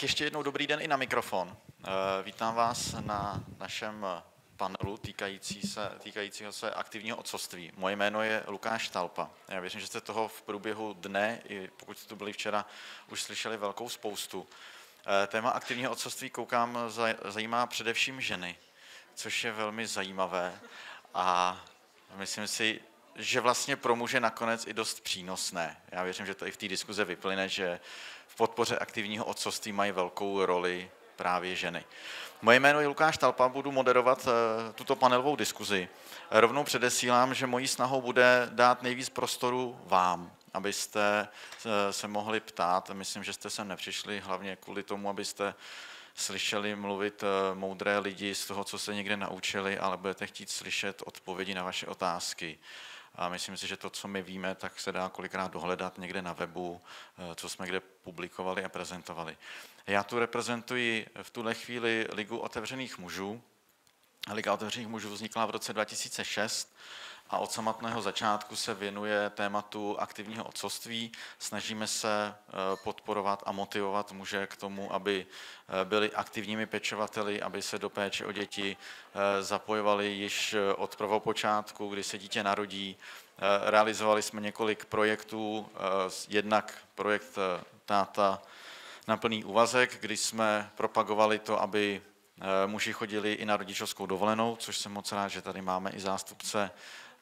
Tak ještě jednou dobrý den i na mikrofon. Vítám vás na našem panelu týkajícího se aktivního otcovství. Moje jméno je Lukáš Talpa. Já věřím, že jste toho v průběhu dne, i pokud jste tu byli včera, už slyšeli velkou spoustu. Téma aktivního otcovství, koukám, zajímá především ženy, což je velmi zajímavé a myslím si, že vlastně pro muže nakonec i dost přínosné. Já věřím, že to i v té diskuze vyplyne, že v podpoře aktivního otcovství mají velkou roli právě ženy. Moje jméno je Lukáš Talpa, budu moderovat tuto panelovou diskuzi. Rovnou předesílám, že mojí snahou bude dát nejvíc prostoru vám, abyste se mohli ptát. Myslím, že jste sem nepřišli hlavně kvůli tomu, abyste slyšeli mluvit moudré lidi z toho, co se někde naučili, ale budete chtít slyšet odpovědi na vaše otázky. A myslím si, že to, co my víme, tak se dá kolikrát dohledat někde na webu, co jsme kde publikovali a prezentovali. Já tu reprezentuji v tuhle chvíli Ligu otevřených mužů. Liga otevřených mužů vznikla v roce 2006 a od samotného začátku se věnuje tématu aktivního otcovství. Snažíme se podporovat a motivovat muže k tomu, aby byli aktivními pečovateli, aby se do péče o děti zapojovali již od prvopočátku, kdy se dítě narodí. Realizovali jsme několik projektů, jednak projekt Táta na plný úvazek, kdy jsme propagovali to, aby muži chodili i na rodičovskou dovolenou, což jsem moc rád, že tady máme i zástupce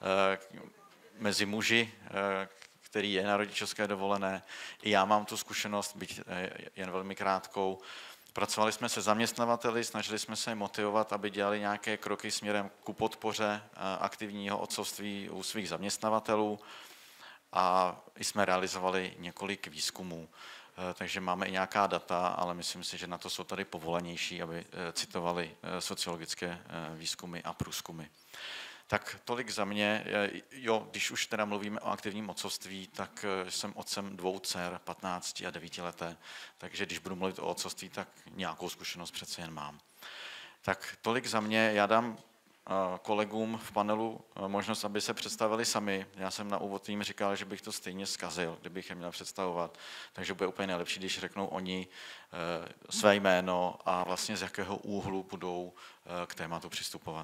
mezi muži, který je na rodičovské dovolené. I já mám tu zkušenost, byť jen velmi krátkou. Pracovali jsme se zaměstnavateli, snažili jsme se motivovat, aby dělali nějaké kroky směrem ku podpoře aktivního otcovství u svých zaměstnavatelů a jsme realizovali několik výzkumů. Takže máme i nějaká data, ale myslím si, že na to jsou tady povolanější, aby citovali sociologické výzkumy a průzkumy. Tak tolik za mě. Jo, když už teda mluvíme o aktivním otcovství, tak jsem otcem 2 dcer, 15 a 9 leté, takže když budu mluvit o otcovství, tak nějakou zkušenost přece jen mám. Tak tolik za mě. Já dám kolegům v panelu možnost, aby se představili sami. Já jsem na úvod jim říkal, že bych to stejně zkazil, kdybych je měl představovat, takže bude úplně nejlepší, když řeknou oni své jméno a vlastně z jakého úhlu budou k tématu přistupovat.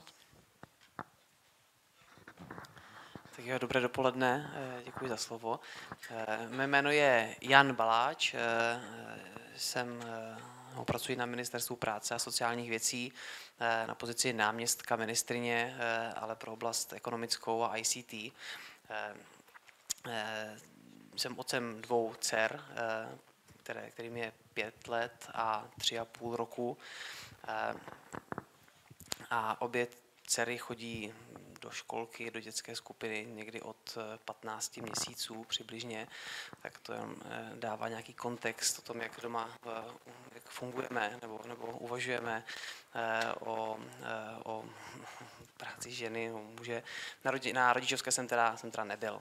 Tak jo, dobré dopoledne, děkuji za slovo. Mé jméno je Jan Baláč, pracuji na Ministerstvu práce a sociálních věcí na pozici náměstka ministryně, ale pro oblast ekonomickou a ICT. Jsem otcem 2 dcer, kterým je 5 let a 3,5 roku. A obě dcery chodí do školky, do dětské skupiny někdy od 15 měsíců přibližně, tak to dává nějaký kontext o tom, jak doma jak fungujeme nebo uvažujeme o práci ženy, muže. Na rodičovské jsem teda nebyl.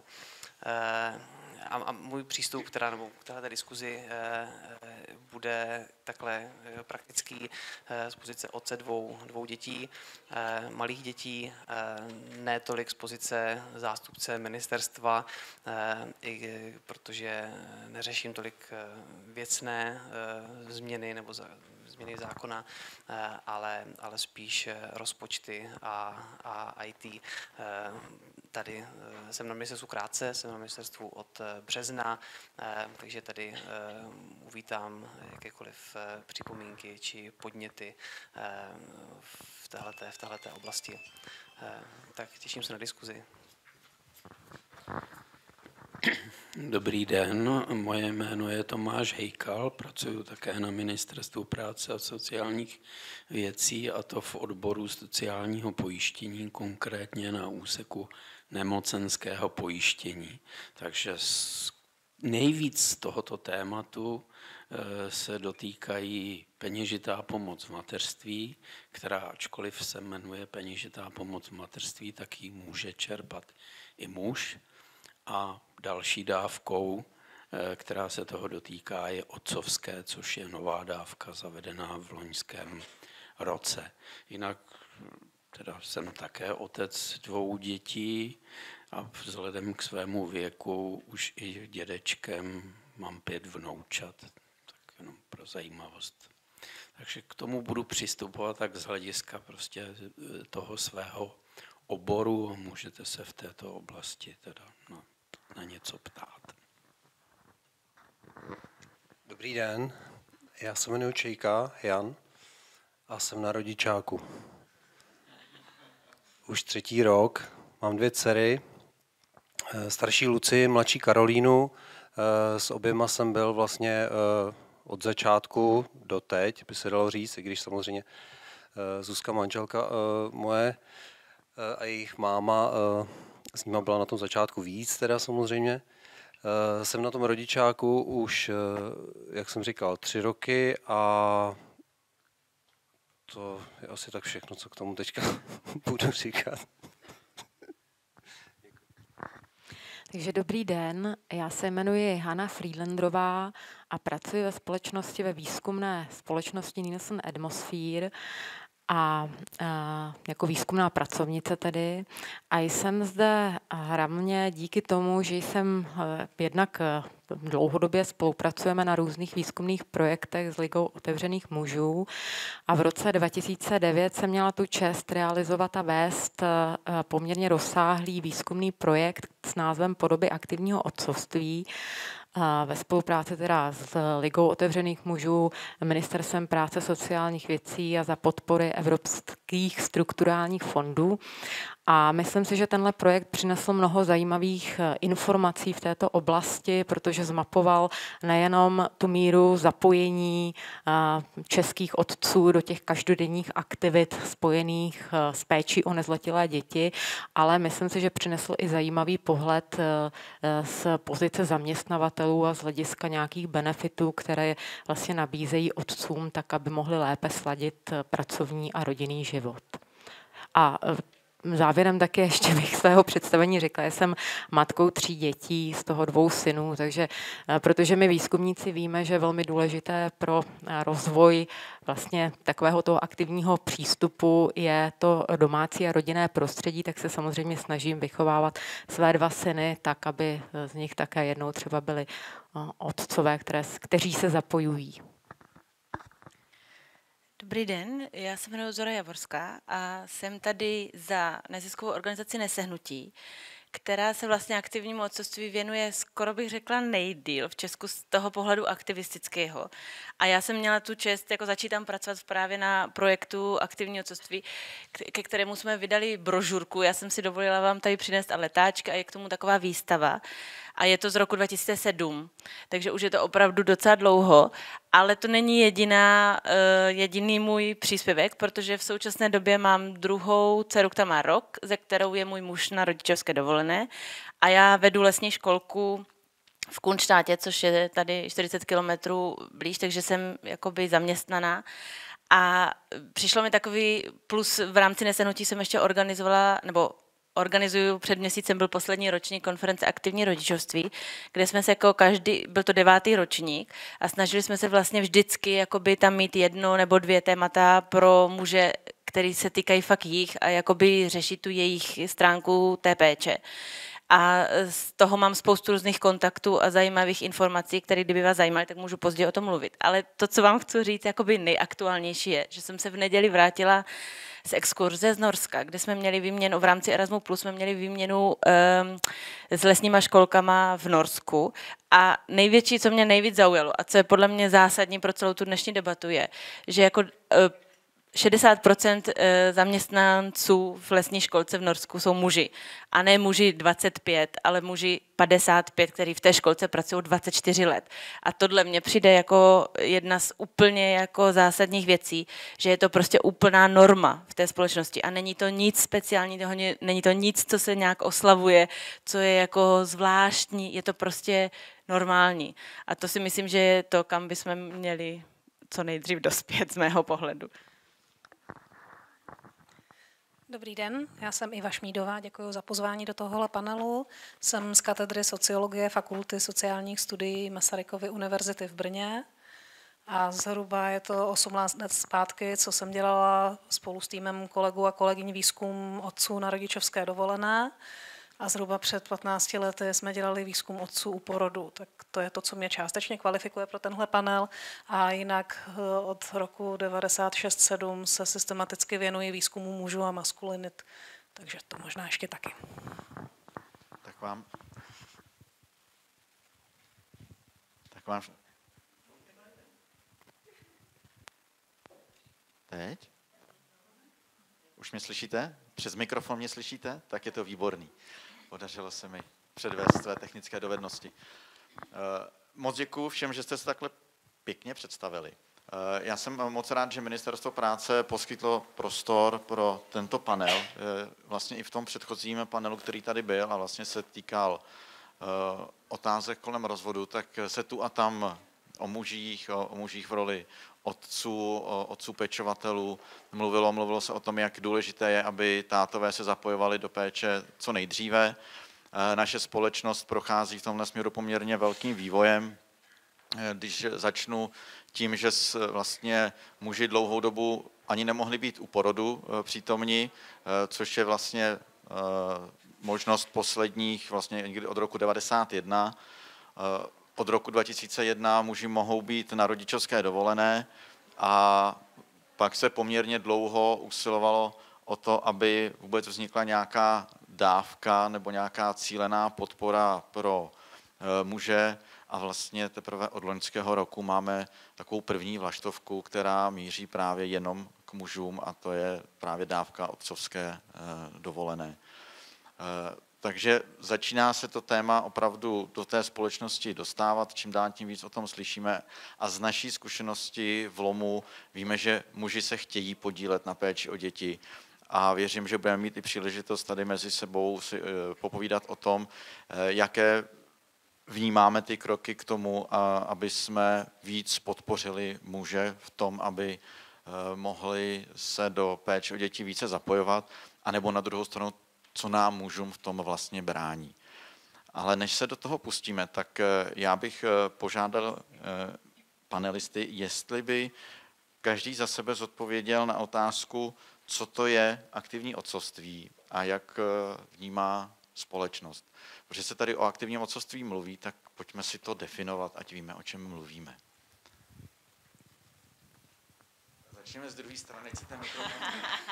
A můj přístup k této diskuzi bude takhle praktický z pozice otce dvou dětí, malých dětí, ne tolik z pozice zástupce ministerstva, protože neřeším tolik věcné změny nebo změny zákona, ale spíš rozpočty a IT. Tady jsem na ministerstvu krátce, jsem na ministerstvu od března, takže tady uvítám jakékoliv připomínky či podněty v téhleté oblasti. Tak těším se na diskuzi. Dobrý den, moje jméno je Tomáš Hejkal, pracuji také na Ministerstvu práce a sociálních věcí, a to v odboru sociálního pojištění, konkrétně na úseku nemocenského pojištění. Takže nejvíc z tohoto tématu se dotýkají peněžitá pomoc v mateřství, která ačkoliv se jmenuje peněžitá pomoc v mateřství, tak ji může čerpat i muž. A další dávkou, která se toho dotýká, je otcovské, což je nová dávka zavedená v loňském roce. Jinak teda jsem také otec 2 dětí a vzhledem k svému věku už i dědečkem, mám 5 vnoučat, tak jenom pro zajímavost. Takže k tomu budu přistupovat tak z hlediska prostě toho svého oboru. Můžete se v této oblasti teda na něco ptát. Dobrý den, já se jmenuji Čejka Jan a jsem na rodičáku. Už 3. rok, mám 2 dcery, starší Luci, mladší Karolínu. S oběma jsem byl vlastně od začátku do teď, by se dalo říct, i když samozřejmě Zuzka, manželka moje a jejich máma s nima byla na tom začátku víc, teda samozřejmě. Jsem na tom rodičáku už, jak jsem říkal, 3 roky a to je asi tak všechno, co k tomu teďka budu říkat. Takže dobrý den, já se jmenuji Hana Friedlandrová a pracuji ve společnosti, ve výzkumné společnosti Nielsen Atmosphere a jako výzkumná pracovnice tedy. A jsem zde hlavně díky tomu, že jsem jednak dlouhodobě spolupracujeme na různých výzkumných projektech s Ligou otevřených mužů a v roce 2009 jsem měla tu čest realizovat a vést poměrně rozsáhlý výzkumný projekt s názvem Podoby aktivního otcovství, ve spolupráci teda s Ligou otevřených mužů, Ministerstvem práce sociálních věcí a za podpory evropských strukturálních fondů. A myslím si, že tenhle projekt přinesl mnoho zajímavých informací v této oblasti, protože zmapoval nejenom tu míru zapojení českých otců do těch každodenních aktivit spojených s péčí o nezletilé děti, ale myslím si, že přinesl i zajímavý pohled z pozice zaměstnavatelů a z hlediska nějakých benefitů, které vlastně nabízejí otcům, tak aby mohli lépe sladit pracovní a rodinný život. A závěrem taky ještě bych svého představení řekla, že jsem matkou 3 dětí, z toho 2 synů, takže protože my výzkumníci víme, že je velmi důležité pro rozvoj vlastně takového toho aktivního přístupu je to domácí a rodinné prostředí, tak se samozřejmě snažím vychovávat své 2 syny tak, aby z nich také jednou třeba byli otcové, kteří se zapojují. Dobrý den, já se jmenuji Zora Javorská a jsem tady za neziskovou organizaci Nesehnutí, která se vlastně aktivnímu otcovství věnuje, skoro bych řekla, nejdýl v Česku z toho pohledu aktivistického. A já jsem měla tu čest jako začít tam pracovat právě na projektu aktivní otcovství, ke kterému jsme vydali brožurku. Já jsem si dovolila vám tady přinést a letáčky a je k tomu taková výstava. A je to z roku 2007, takže už je to opravdu docela dlouho, ale to není jediný můj příspěvek, protože v současné době mám 2. dceru, která má rok, ze kterou je můj muž na rodičovské dovolené a já vedu lesní školku v Kunštátě, což je tady 40 kilometrů blíž, takže jsem jakoby zaměstnaná. A přišlo mi takový plus v rámci Nesehnutí jsem ještě organizuju, před měsícem byl poslední ročník konference Aktivní rodičovství, kde jsme se jako byl to 9. ročník a snažili jsme se vlastně vždycky jakoby tam mít 1 nebo 2 témata pro muže, který se týkají fakt jich a jakoby řešit tu jejich stránku té péče. A z toho mám spoustu různých kontaktů a zajímavých informací, které kdyby vás zajímaly, tak můžu později o tom mluvit. Ale to, co vám chci říct, jakoby nejaktuálnější je, že jsem se v neděli vrátila z exkurze z Norska, kde jsme měli výměnu, v rámci Erasmus+, jsme měli výměnu s lesníma školkama v Norsku a největší, co mě nejvíc zaujalo a co je podle mě zásadní pro celou tu dnešní debatu je, že jako 60% zaměstnanců v lesní školce v Norsku jsou muži. A ne muži 25, ale muži 55, kteří v té školce pracují 24 let. A tohle mně přijde jako jedna z úplně jako zásadních věcí, že je to prostě úplná norma v té společnosti. A není to nic speciálního, není to nic, co se nějak oslavuje, co je jako zvláštní, je to prostě normální. A to si myslím, že je to, kam bychom měli co nejdřív dospět z mého pohledu. Dobrý den, já jsem Iva Šmídová, děkuji za pozvání do tohohle panelu. Jsem z katedry sociologie Fakulty sociálních studií Masarykovy univerzity v Brně a zhruba je to 18 let zpátky, co jsem dělala spolu s týmem kolegů a kolegyň výzkum otců na rodičovské dovolené. a zhruba před 15 lety jsme dělali výzkum otců u porodu. Tak to je to, co mě částečně kvalifikuje pro tenhle panel. A jinak od roku 96-7 se systematicky věnuji výzkumu mužů a maskulinit. Takže to možná ještě taky. Tak vám teď? Už mě slyšíte? Přes mikrofon mě slyšíte? Tak je to výborný. Podařilo se mi předvést své technické dovednosti. Moc děkuju všem, že jste se takhle pěkně představili. Já jsem moc rád, že Ministerstvo práce poskytlo prostor pro tento panel. Vlastně i v tom předchozím panelu, který tady byl a vlastně se týkal otázek kolem rozvodu, tak se tu a tam o mužích v roli otců pečovatelů mluvilo se o tom, jak důležité je, aby tátové se zapojovali do péče co nejdříve. Naše společnost prochází v tomhle směru poměrně velkým vývojem. Když začnu tím, že vlastně muži dlouhou dobu ani nemohli být u porodu přítomni, což je vlastně možnost posledních, vlastně někdy od roku 1991. Od roku 2001 muži mohou být na rodičovské dovolené a pak se poměrně dlouho usilovalo o to, aby vůbec vznikla nějaká dávka nebo nějaká cílená podpora pro muže a vlastně teprve od loňského roku máme takovou první vlaštovku, která míří právě jenom k mužům a to je právě dávka otcovské dovolené. Takže začíná se to téma opravdu do té společnosti dostávat, čím dál tím víc o tom slyšíme a z naší zkušenosti v LOMu víme, že muži se chtějí podílet na péči o děti a věřím, že budeme mít i příležitost tady mezi sebou si popovídat o tom, jaké vnímáme ty kroky k tomu, aby jsme víc podpořili muže v tom, aby mohli se do péče o děti více zapojovat, anebo na druhou stranu, co nám mužům v tom vlastně brání. Ale než se do toho pustíme, tak já bych požádal panelisty, jestli by každý za sebe zodpověděl na otázku, co to je aktivní otcovství a jak vnímá společnost. Protože se tady o aktivním otcovství mluví, tak pojďme si to definovat, ať víme, o čem mluvíme. Začneme z druhé strany, co ten mikrofon.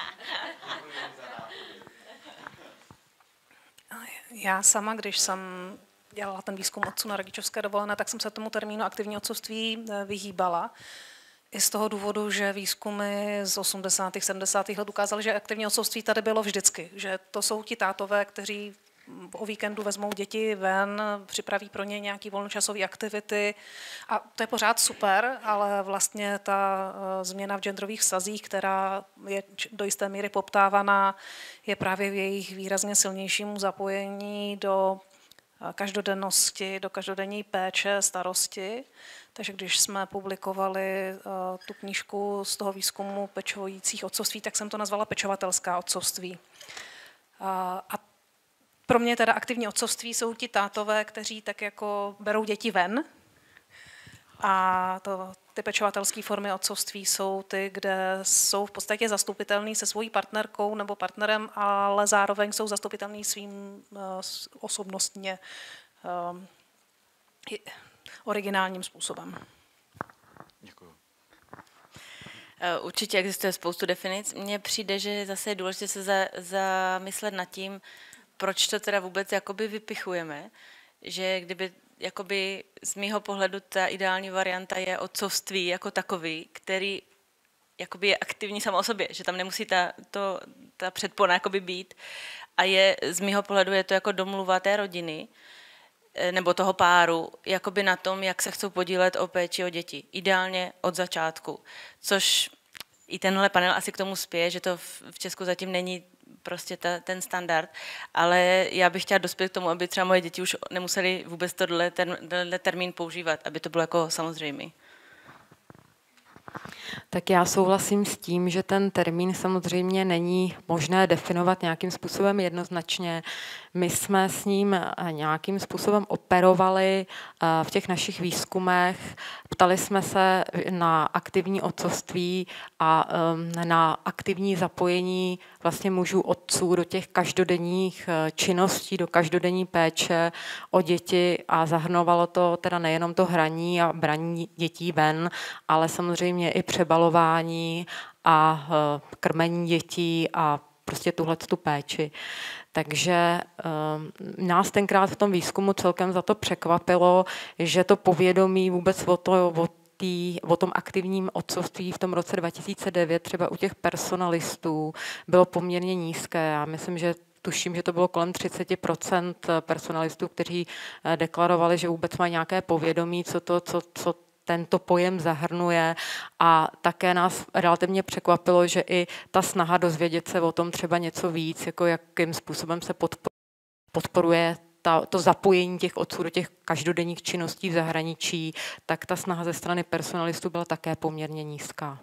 Já sama, když jsem dělala ten výzkum otců na rodičovské dovolené, tak jsem se tomu termínu aktivní otcovství vyhýbala. I z toho důvodu, že výzkumy z 80. 70. let ukázaly, že aktivní otcovství tady bylo vždycky. Že to jsou ti tátové, kteří o víkendu vezmou děti ven, připraví pro ně nějaké volnočasové aktivity a to je pořád super, ale vlastně ta změna v genderových vztazích, která je do jisté míry poptávaná, je právě v jejich výrazně silnějšímu zapojení do každodennosti, do každodenní péče, starosti. Takže když jsme publikovali tu knížku z toho výzkumu pečujících otcovství, tak jsem to nazvala pečovatelská otcovství. A pro mě teda aktivní otcovství jsou ti tátové, kteří tak jako berou děti ven. A ty pečovatelské formy otcovství jsou ty, kde jsou v podstatě zastupitelný se svojí partnerkou nebo partnerem, ale zároveň jsou zastupitelný svým osobnostně originálním způsobem. Děkuju. Určitě existuje spoustu definic. Mně přijde, že zase je důležité se zamyslet nad tím, proč to teda vůbec jakoby vypichujeme, že kdyby jakoby z mýho pohledu ta ideální varianta je otcovství jako takový, který jakoby je aktivní sama o sobě, že tam nemusí ta předpona jakoby být a z mýho pohledu je to jako domluva té rodiny nebo toho páru jakoby na tom, jak se chcou podílet o péči o děti. Ideálně od začátku, což i tenhle panel asi k tomu spěje, že to v Česku zatím není prostě ten standard, ale já bych chtěla dospět k tomu, aby třeba moje děti už nemuseli vůbec tenhle termín používat, aby to bylo jako samozřejmé. Tak já souhlasím s tím, že ten termín samozřejmě není možné definovat nějakým způsobem jednoznačně, My jsme s ním nějakým způsobem operovali v těch našich výzkumech. Ptali jsme se na aktivní otcovství a na aktivní zapojení vlastně mužů otců do těch každodenních činností, do každodenní péče o děti a zahrnovalo to teda nejenom to hraní a braní dětí ven, ale samozřejmě i přebalování a krmení dětí a prostě tuhletu péči. Takže nás tenkrát v tom výzkumu celkem za to překvapilo, že to povědomí vůbec o tom aktivním otcovství v tom roce 2009 třeba u těch personalistů bylo poměrně nízké. Já myslím, že tuším, že to bylo kolem 30% personalistů, kteří deklarovali, že vůbec mají nějaké povědomí, co tento pojem zahrnuje, a také nás relativně překvapilo, že i ta snaha dozvědět se o tom třeba něco víc, jako jakým způsobem se podporuje to zapojení těch otců do těch každodenních činností v zahraničí, tak ta snaha ze strany personalistů byla také poměrně nízká.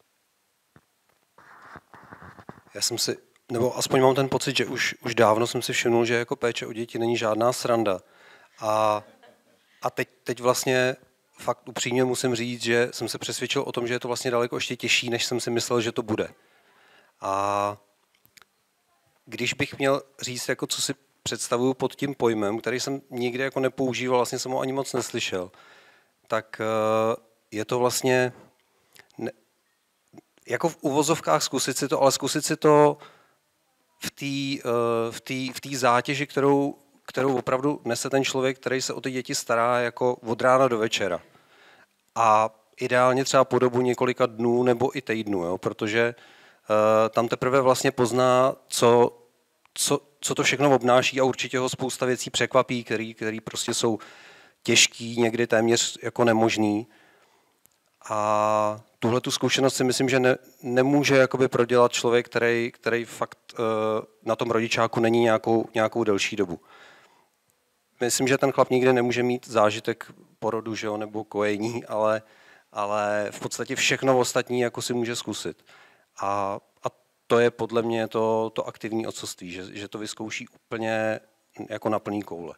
Já jsem si, nebo aspoň mám ten pocit, že už dávno jsem si všimnul, že jako péče o děti není žádná sranda. A teď vlastně fakt upřímně musím říct, že jsem se přesvědčil o tom, že je to vlastně daleko ještě těžší, než jsem si myslel, že to bude. A když bych měl říct, jako co si představuju pod tím pojmem, který jsem nikdy jako nepoužíval, vlastně jsem ho ani moc neslyšel, tak je to vlastně jako v uvozovkách zkusit si to, ale zkusit si to v té zátěži, kterou opravdu nese ten člověk, který se o ty děti stará jako od rána do večera. A ideálně třeba po dobu několika dnů nebo i týdnů, jo? Protože tam teprve vlastně pozná, co to všechno obnáší, a určitě ho spousta věcí překvapí, který prostě jsou těžký, někdy téměř jako nemožný. A tuhle tu zkušenost si myslím, že nemůže jakoby prodělat člověk, který fakt na tom rodičáku není nějakou delší dobu. Myslím, že ten chlap nikdy nemůže mít zážitek porodu, že jo, nebo kojení, ale v podstatě všechno ostatní jako si může zkusit. A to je podle mě to aktivní otcovství, že to vyzkouší úplně jako na plný koule.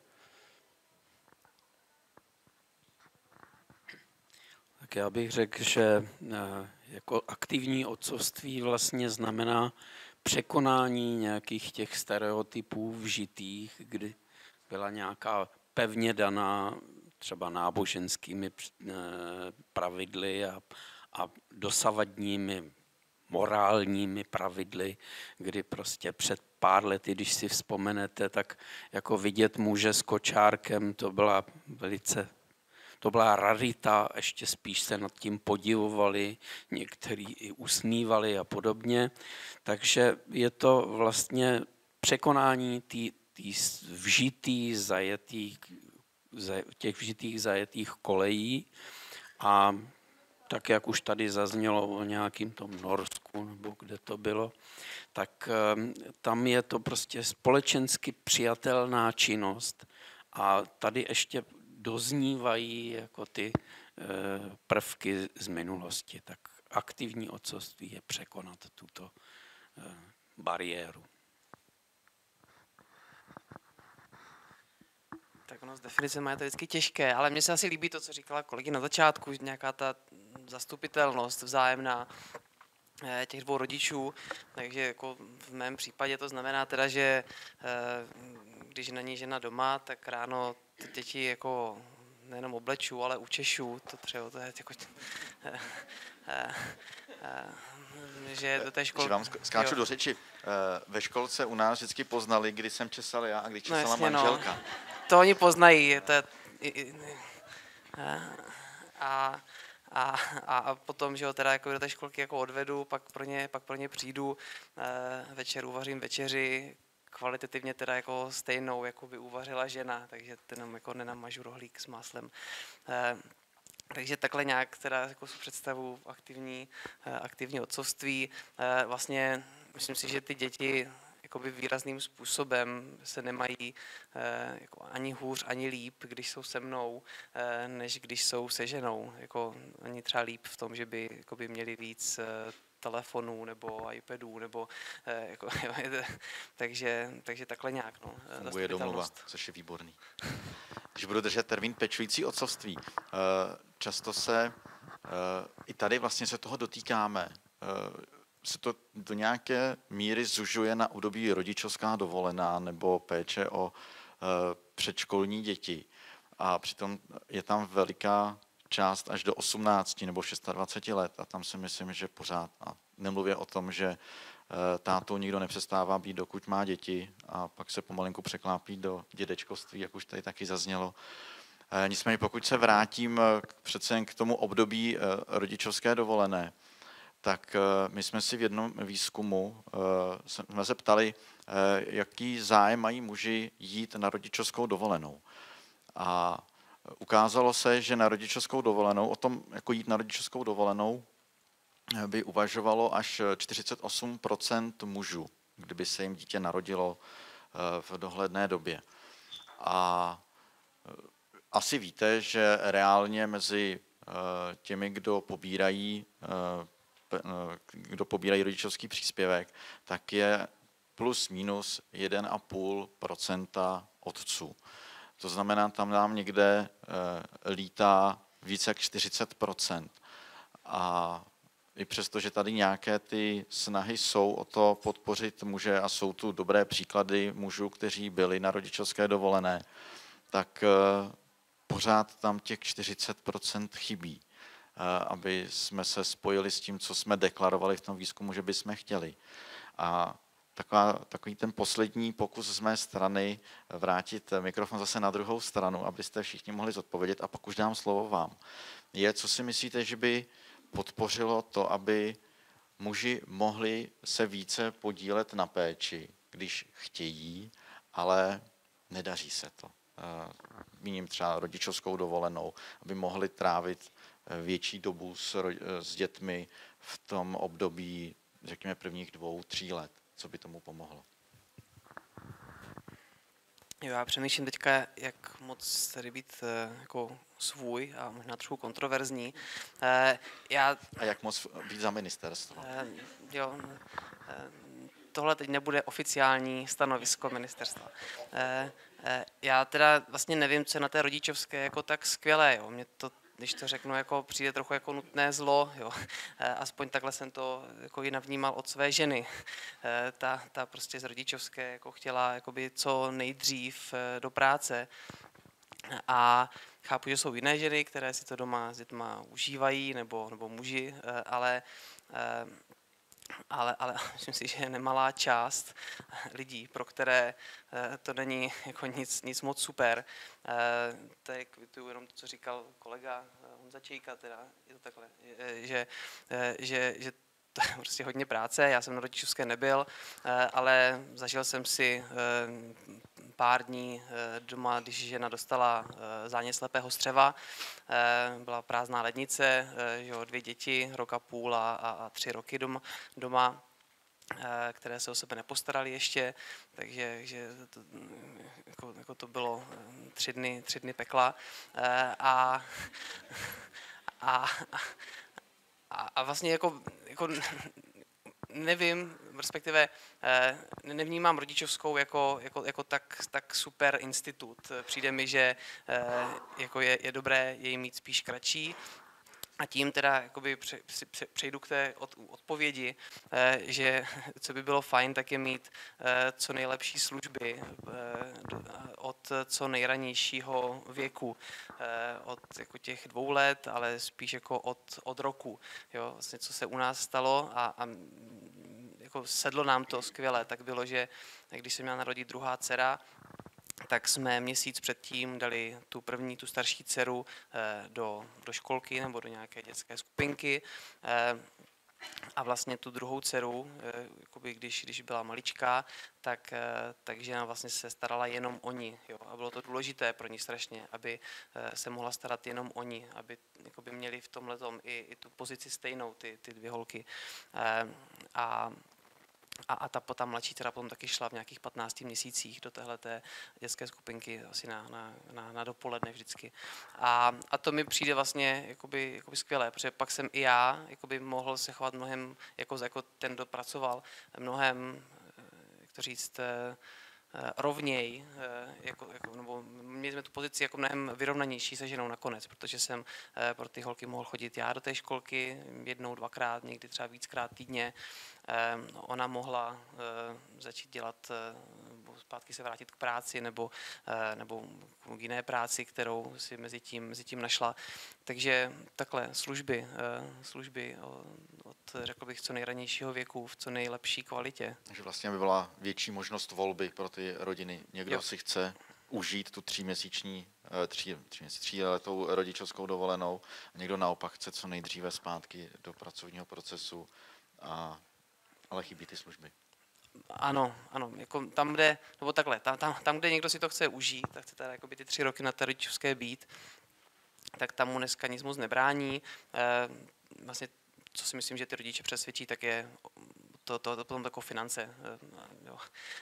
Tak já bych řekl, že jako aktivní otcovství vlastně znamená překonání nějakých těch stereotypů vžitých, kdy byla nějaká pevně daná třeba náboženskými pravidly a dosavadními morálními pravidly, kdy prostě před pár lety, když si vzpomenete, tak jako vidět muže s kočárkem, to byla rarita, ještě spíš se nad tím podivovali, někteří i usmívali a podobně. Takže je to vlastně překonání těch vžitých zajetých kolejí, a tak, jak už tady zaznělo o nějakým tom Norsku, nebo kde to bylo, tak tam je to prostě společensky přijatelná činnost, a tady ještě doznívají jako ty prvky z minulosti. Tak aktivní otcovství je překonat tuto bariéru. Tak ono z definice má to vždycky těžké, ale mně se asi líbí to, co říkala kolegy na začátku, nějaká ta zastupitelnost vzájemná těch dvou rodičů, takže jako v mém případě to znamená teda, že když není žena doma, tak ráno ty děti jako nejenom obleču, ale učešu, to je jako že do té školy... Že vám skáču do řeči. Ve školce u nás vždycky poznali, kdy jsem česal já a kdy česala manželka. No. To oni poznají. A potom, že ho teda jako do té školky jako odvedu, pak pro ně přijdu, večer uvařím večeři, kvalitativně teda jako stejnou, jako by uvařila žena, takže jenom jako nenamažu rohlík s máslem. Takže takhle nějak teda jako představu aktivní otcovství. Vlastně myslím si, že ty děti jakoby výrazným způsobem se nemají jako ani hůř, ani líp, když jsou se mnou, než když jsou se ženou. Jako ani třeba líp v tom, že by jakoby měli víc telefonů nebo iPadů, nebo jako, takže takhle nějak. No, funguje domluva, což je výborný. Když budu držet termín pečující otcovství, často se i tady vlastně se toho dotýkáme. Se to do nějaké míry zužuje na období rodičovská dovolená nebo péče o předškolní děti. A přitom je tam veliká část až do 18 nebo 26 let a tam si myslím, že pořád, a nemluvě o tom, že tátou nikdo nepřestává být, dokud má děti a pak se pomalinku překlápí do dědečkovství, jak už tady taky zaznělo. Nicméně pokud se vrátím přece jen k tomu období rodičovské dovolené, tak my jsme si v jednom výzkumu jsme se ptali, jaký zájem mají muži jít na rodičovskou dovolenou. A ukázalo se, že na rodičovskou dovolenou, o tom, jako jít na rodičovskou dovolenou, by uvažovalo až 48% mužů, kdyby se jim dítě narodilo v dohledné době. A asi víte, že reálně mezi těmi, kdo pobírají rodičovský příspěvek, tak je plus minus 1,5% otců. To znamená, tam nám někde lítá více jak 40%. A i přesto, že tady nějaké ty snahy jsou o to podpořit muže a jsou tu dobré příklady mužů, kteří byli na rodičovské dovolené, tak pořád tam těch 40% chybí, aby jsme se spojili s tím, co jsme deklarovali v tom výzkumu, že bychom chtěli. A takový ten poslední pokus z mé strany vrátit mikrofon zase na druhou stranu, abyste všichni mohli zodpovědět, a pak už dám slovo vám, je, co si myslíte, že by podpořilo to, aby muži mohli se více podílet na péči, když chtějí, ale nedaří se to. Míním třeba rodičovskou dovolenou, aby mohli trávit větší dobu s dětmi v tom období, řekněme, prvních 2-3 let. Co by tomu pomohlo? Jo, já přemýšlím teďka, jak moc tady být jako svůj a možná trochu kontroverzní. A jak moc být za ministerstvo? Tohle teď nebude oficiální stanovisko ministerstva. Já teda vlastně nevím, co je na té rodičovské jako tak skvělé. Jo. Mě to, když to řeknu, jako přijde trochu jako nutné zlo. Jo. Aspoň takhle jsem to jako i navnímal od své ženy. Ta prostě z rodičovské jako chtěla jakoby co nejdřív do práce. A chápu, že jsou jiné ženy, které si to doma s dětma užívají, nebo muži, ale myslím si, že je nemalá část lidí, pro které to není jako nic moc super. To je kvituju jenom to, co říkal kolega Honza Čejka, teda je to takhle, že to je prostě hodně práce. Já jsem na rodičovské nebyl, ale zažil jsem si pár dní doma, když žena dostala zánět slepého střeva, byla prázdná lednice, 2 děti, 1,5 roku a 3 roky doma, které se o sebe nepostarali ještě, takže jako to bylo 3 dny pekla. A vlastně jako nevím, respektive nevnímám rodičovskou jako tak super institut. Přijde mi, že jako je dobré jej mít spíš kratší. A tím teda jakoby přejdu k té odpovědi, že co by bylo fajn, tak je mít co nejlepší služby od co nejranějšího věku, od jako těch 2 let, ale spíš jako od roku. Jo, vlastně co se u nás stalo a jako sedlo nám to skvěle, tak bylo, že když se měla narodit druhá dcera, tak jsme měsíc předtím dali tu starší dceru do školky nebo do nějaké dětské skupinky. A vlastně tu druhou dceru, když byla maličká, tak žena vlastně se starala jenom o ní. Jo? A bylo to důležité pro ní strašně, aby se mohla starat jenom o ní, aby měli v tomhletom i tu pozici stejnou, ty 2 holky. A ta mladší teda potom taky šla v nějakých 15 měsících do téhleté dětské skupinky asi na dopoledne vždycky. A to mi přijde vlastně jakoby skvělé, protože pak jsem i já jakoby mohl se chovat mnohem, jako ten, kdo pracoval, mnohem, jak to říct, rovněj, nebo měli jsme tu pozici jako mnohem vyrovnanější se ženou nakonec, protože jsem pro ty holky mohl chodit já do té školky jednou, dvakrát, někdy třeba víckrát týdně. Ona mohla začít dělat, zpátky se vrátit k práci nebo k jiné práci, kterou si mezi tím našla. Takže takhle služby od, řekl bych, co nejranějšího věku, v co nejlepší kvalitě. Takže vlastně by byla větší možnost volby pro ty rodiny. Někdo si chce užít tu tříletou rodičovskou dovolenou a někdo naopak chce co nejdříve zpátky do pracovního procesu, ale chybí ty služby. Ano, jako tam, kde, nebo takhle, tam, kde někdo si to chce užít, tak chce teda jakoby ty 3 roky na té rodičovské být, tak tam mu dneska nic moc nebrání. Vlastně, co si myslím, že ty rodiče přesvědčí, tak je to potom takové finance. Jo.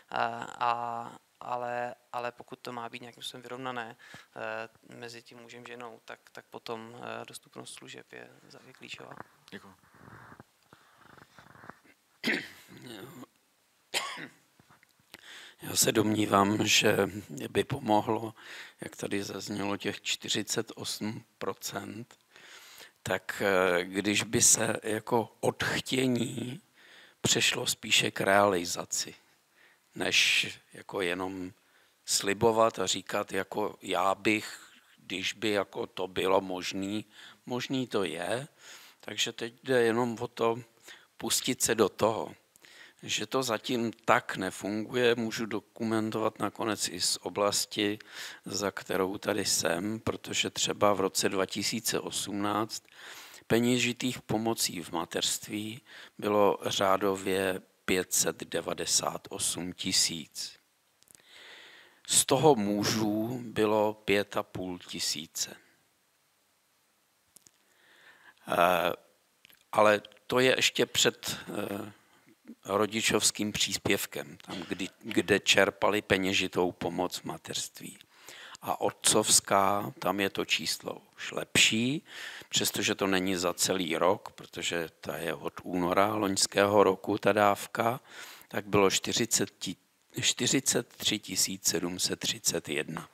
Ale pokud to má být nějakým způsobem vyrovnané mezi tím mužem a ženou, tak potom dostupnost služeb je klíčová. Děkuji. Já se domnívám, že by pomohlo, jak tady zaznělo, těch 48%, tak když by se jako od chtění přešlo spíše k realizaci, než jako jenom slibovat a říkat, jako já bych, když by jako to bylo možný to je, takže teď jde jenom o to pustit se do toho. Že to zatím tak nefunguje, můžu dokumentovat nakonec i z oblasti, za kterou tady jsem, protože třeba v roce 2018 peněžitých pomocí v mateřství bylo řádově 598 000. Z toho mužů bylo 5 500. Ale to je ještě před rodičovským příspěvkem, tam, kde čerpali peněžitou pomoc v mateřství. A otcovská, tam je to číslo už lepší, přestože to není za celý rok, protože ta je od února loňského roku, ta dávka, tak bylo 43 731.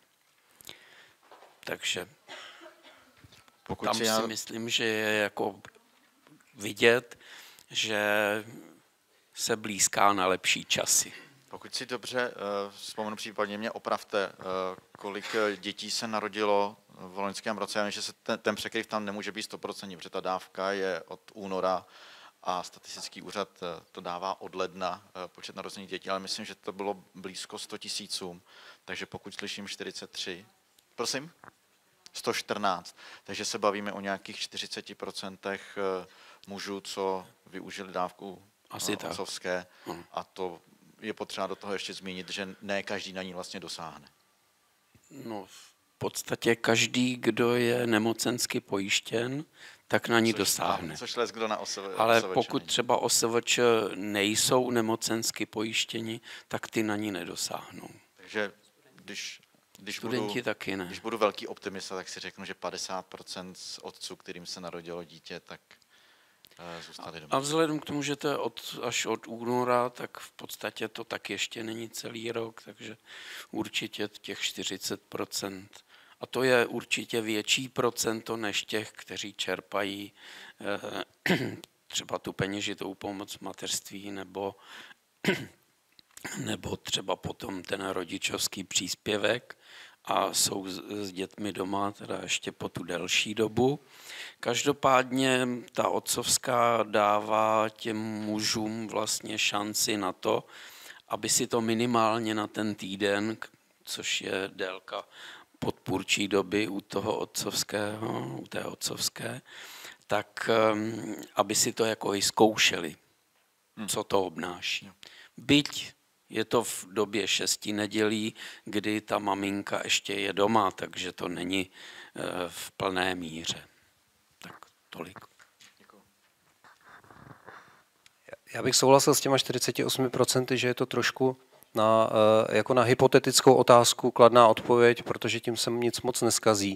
Takže tam si myslím, že je jako vidět, že se blízká na lepší časy. Pokud si dobře vzpomenu, případně mě opravte, kolik dětí se narodilo v loňském roce. Já vím, že se ten překryv tam nemůže být 100%, protože ta dávka je od února a statistický úřad to dává od ledna počet narozených dětí, ale myslím, že to bylo blízko 100 000, takže pokud slyším 43, prosím? 114, takže se bavíme o nějakých 40% mužů, co využili dávku otcovské a to je potřeba do toho ještě zmínit, že ne každý na ní vlastně dosáhne. No, v podstatě každý, kdo je nemocensky pojištěn, tak na ní dosáhne. Což les, kdo na ale pokud třeba OSVČ nejsou nemocensky pojištěni, tak ty na ní nedosáhnou. Takže když budu velký optimista, tak si řeknu, že 50% z otců, kterým se narodilo dítě, tak zůstali doma. A vzhledem k tomu, že to je až od února, tak v podstatě to tak ještě není celý rok, takže určitě těch 40%. A to je určitě větší procento než těch, kteří čerpají třeba tu peněžitou pomoc v mateřství nebo třeba potom ten rodičovský příspěvek a jsou s dětmi doma teda ještě po tu delší dobu. Každopádně ta otcovská dává těm mužům vlastně šanci na to, aby si to minimálně na ten týden, což je délka podpůrčí doby u toho otcovského, u té otcovské, tak aby si to jako i zkoušeli, co to obnáší. Byť je to v době 6 nedělí, kdy ta maminka ještě je doma, takže to není v plné míře. Tak tolik. Já bych souhlasil s těma 48%, že je to trošku jako na hypotetickou otázku kladná odpověď, protože tím se nic moc neskazí.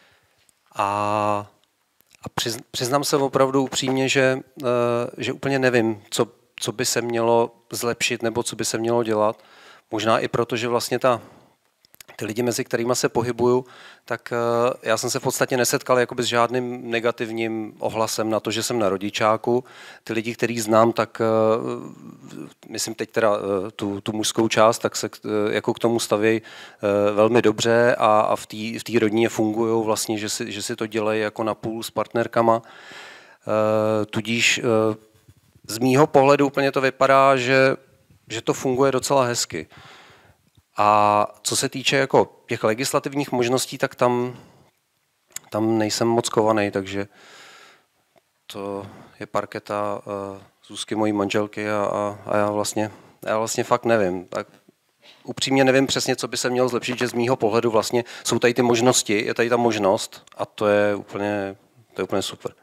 A přiznám se opravdu upřímně, že úplně nevím, co by se mělo zlepšit nebo co by se mělo dělat. Možná i proto, že vlastně ty lidi, mezi kterými se pohybuju, tak já jsem se v podstatě nesetkal jakoby s žádným negativním ohlasem na to, že jsem na rodičáku. Ty lidi, který znám, tak myslím teď teda tu mužskou část, tak se jako k tomu stavějí velmi dobře a v té rodině fungují vlastně, že si to dělají jako napůl s partnerkama. Tudíž z mýho pohledu úplně to vypadá, že to funguje docela hezky. A co se týče jako těch legislativních možností, tak tam nejsem moc kovaný, takže to je parketa Zuzky, mojí manželky a já vlastně fakt nevím. Tak upřímně nevím přesně, co by se mělo zlepšit, že z mýho pohledu vlastně jsou tady ty možnosti, je tady ta možnost a to je úplně super.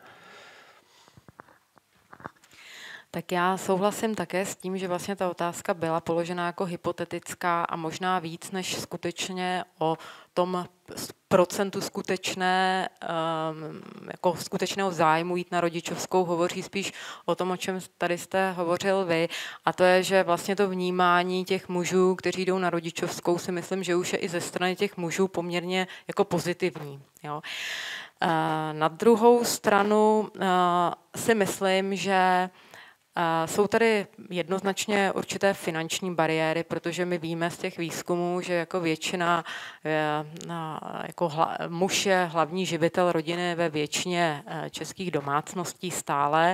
Tak já souhlasím také s tím, že vlastně ta otázka byla položena jako hypotetická a možná víc než skutečně o tom procentu jako skutečného zájmu jít na rodičovskou, hovoří spíš o tom, o čem tady jste hovořil vy, a to je, že vlastně to vnímání těch mužů, kteří jdou na rodičovskou, si myslím, že už je i ze strany těch mužů poměrně jako pozitivní. Jo. Na druhou stranu si myslím, že jsou tady jednoznačně určité finanční bariéry, protože my víme z těch výzkumů, že jako většina, jako muž je hlavní živitel rodiny ve většině českých domácností stále,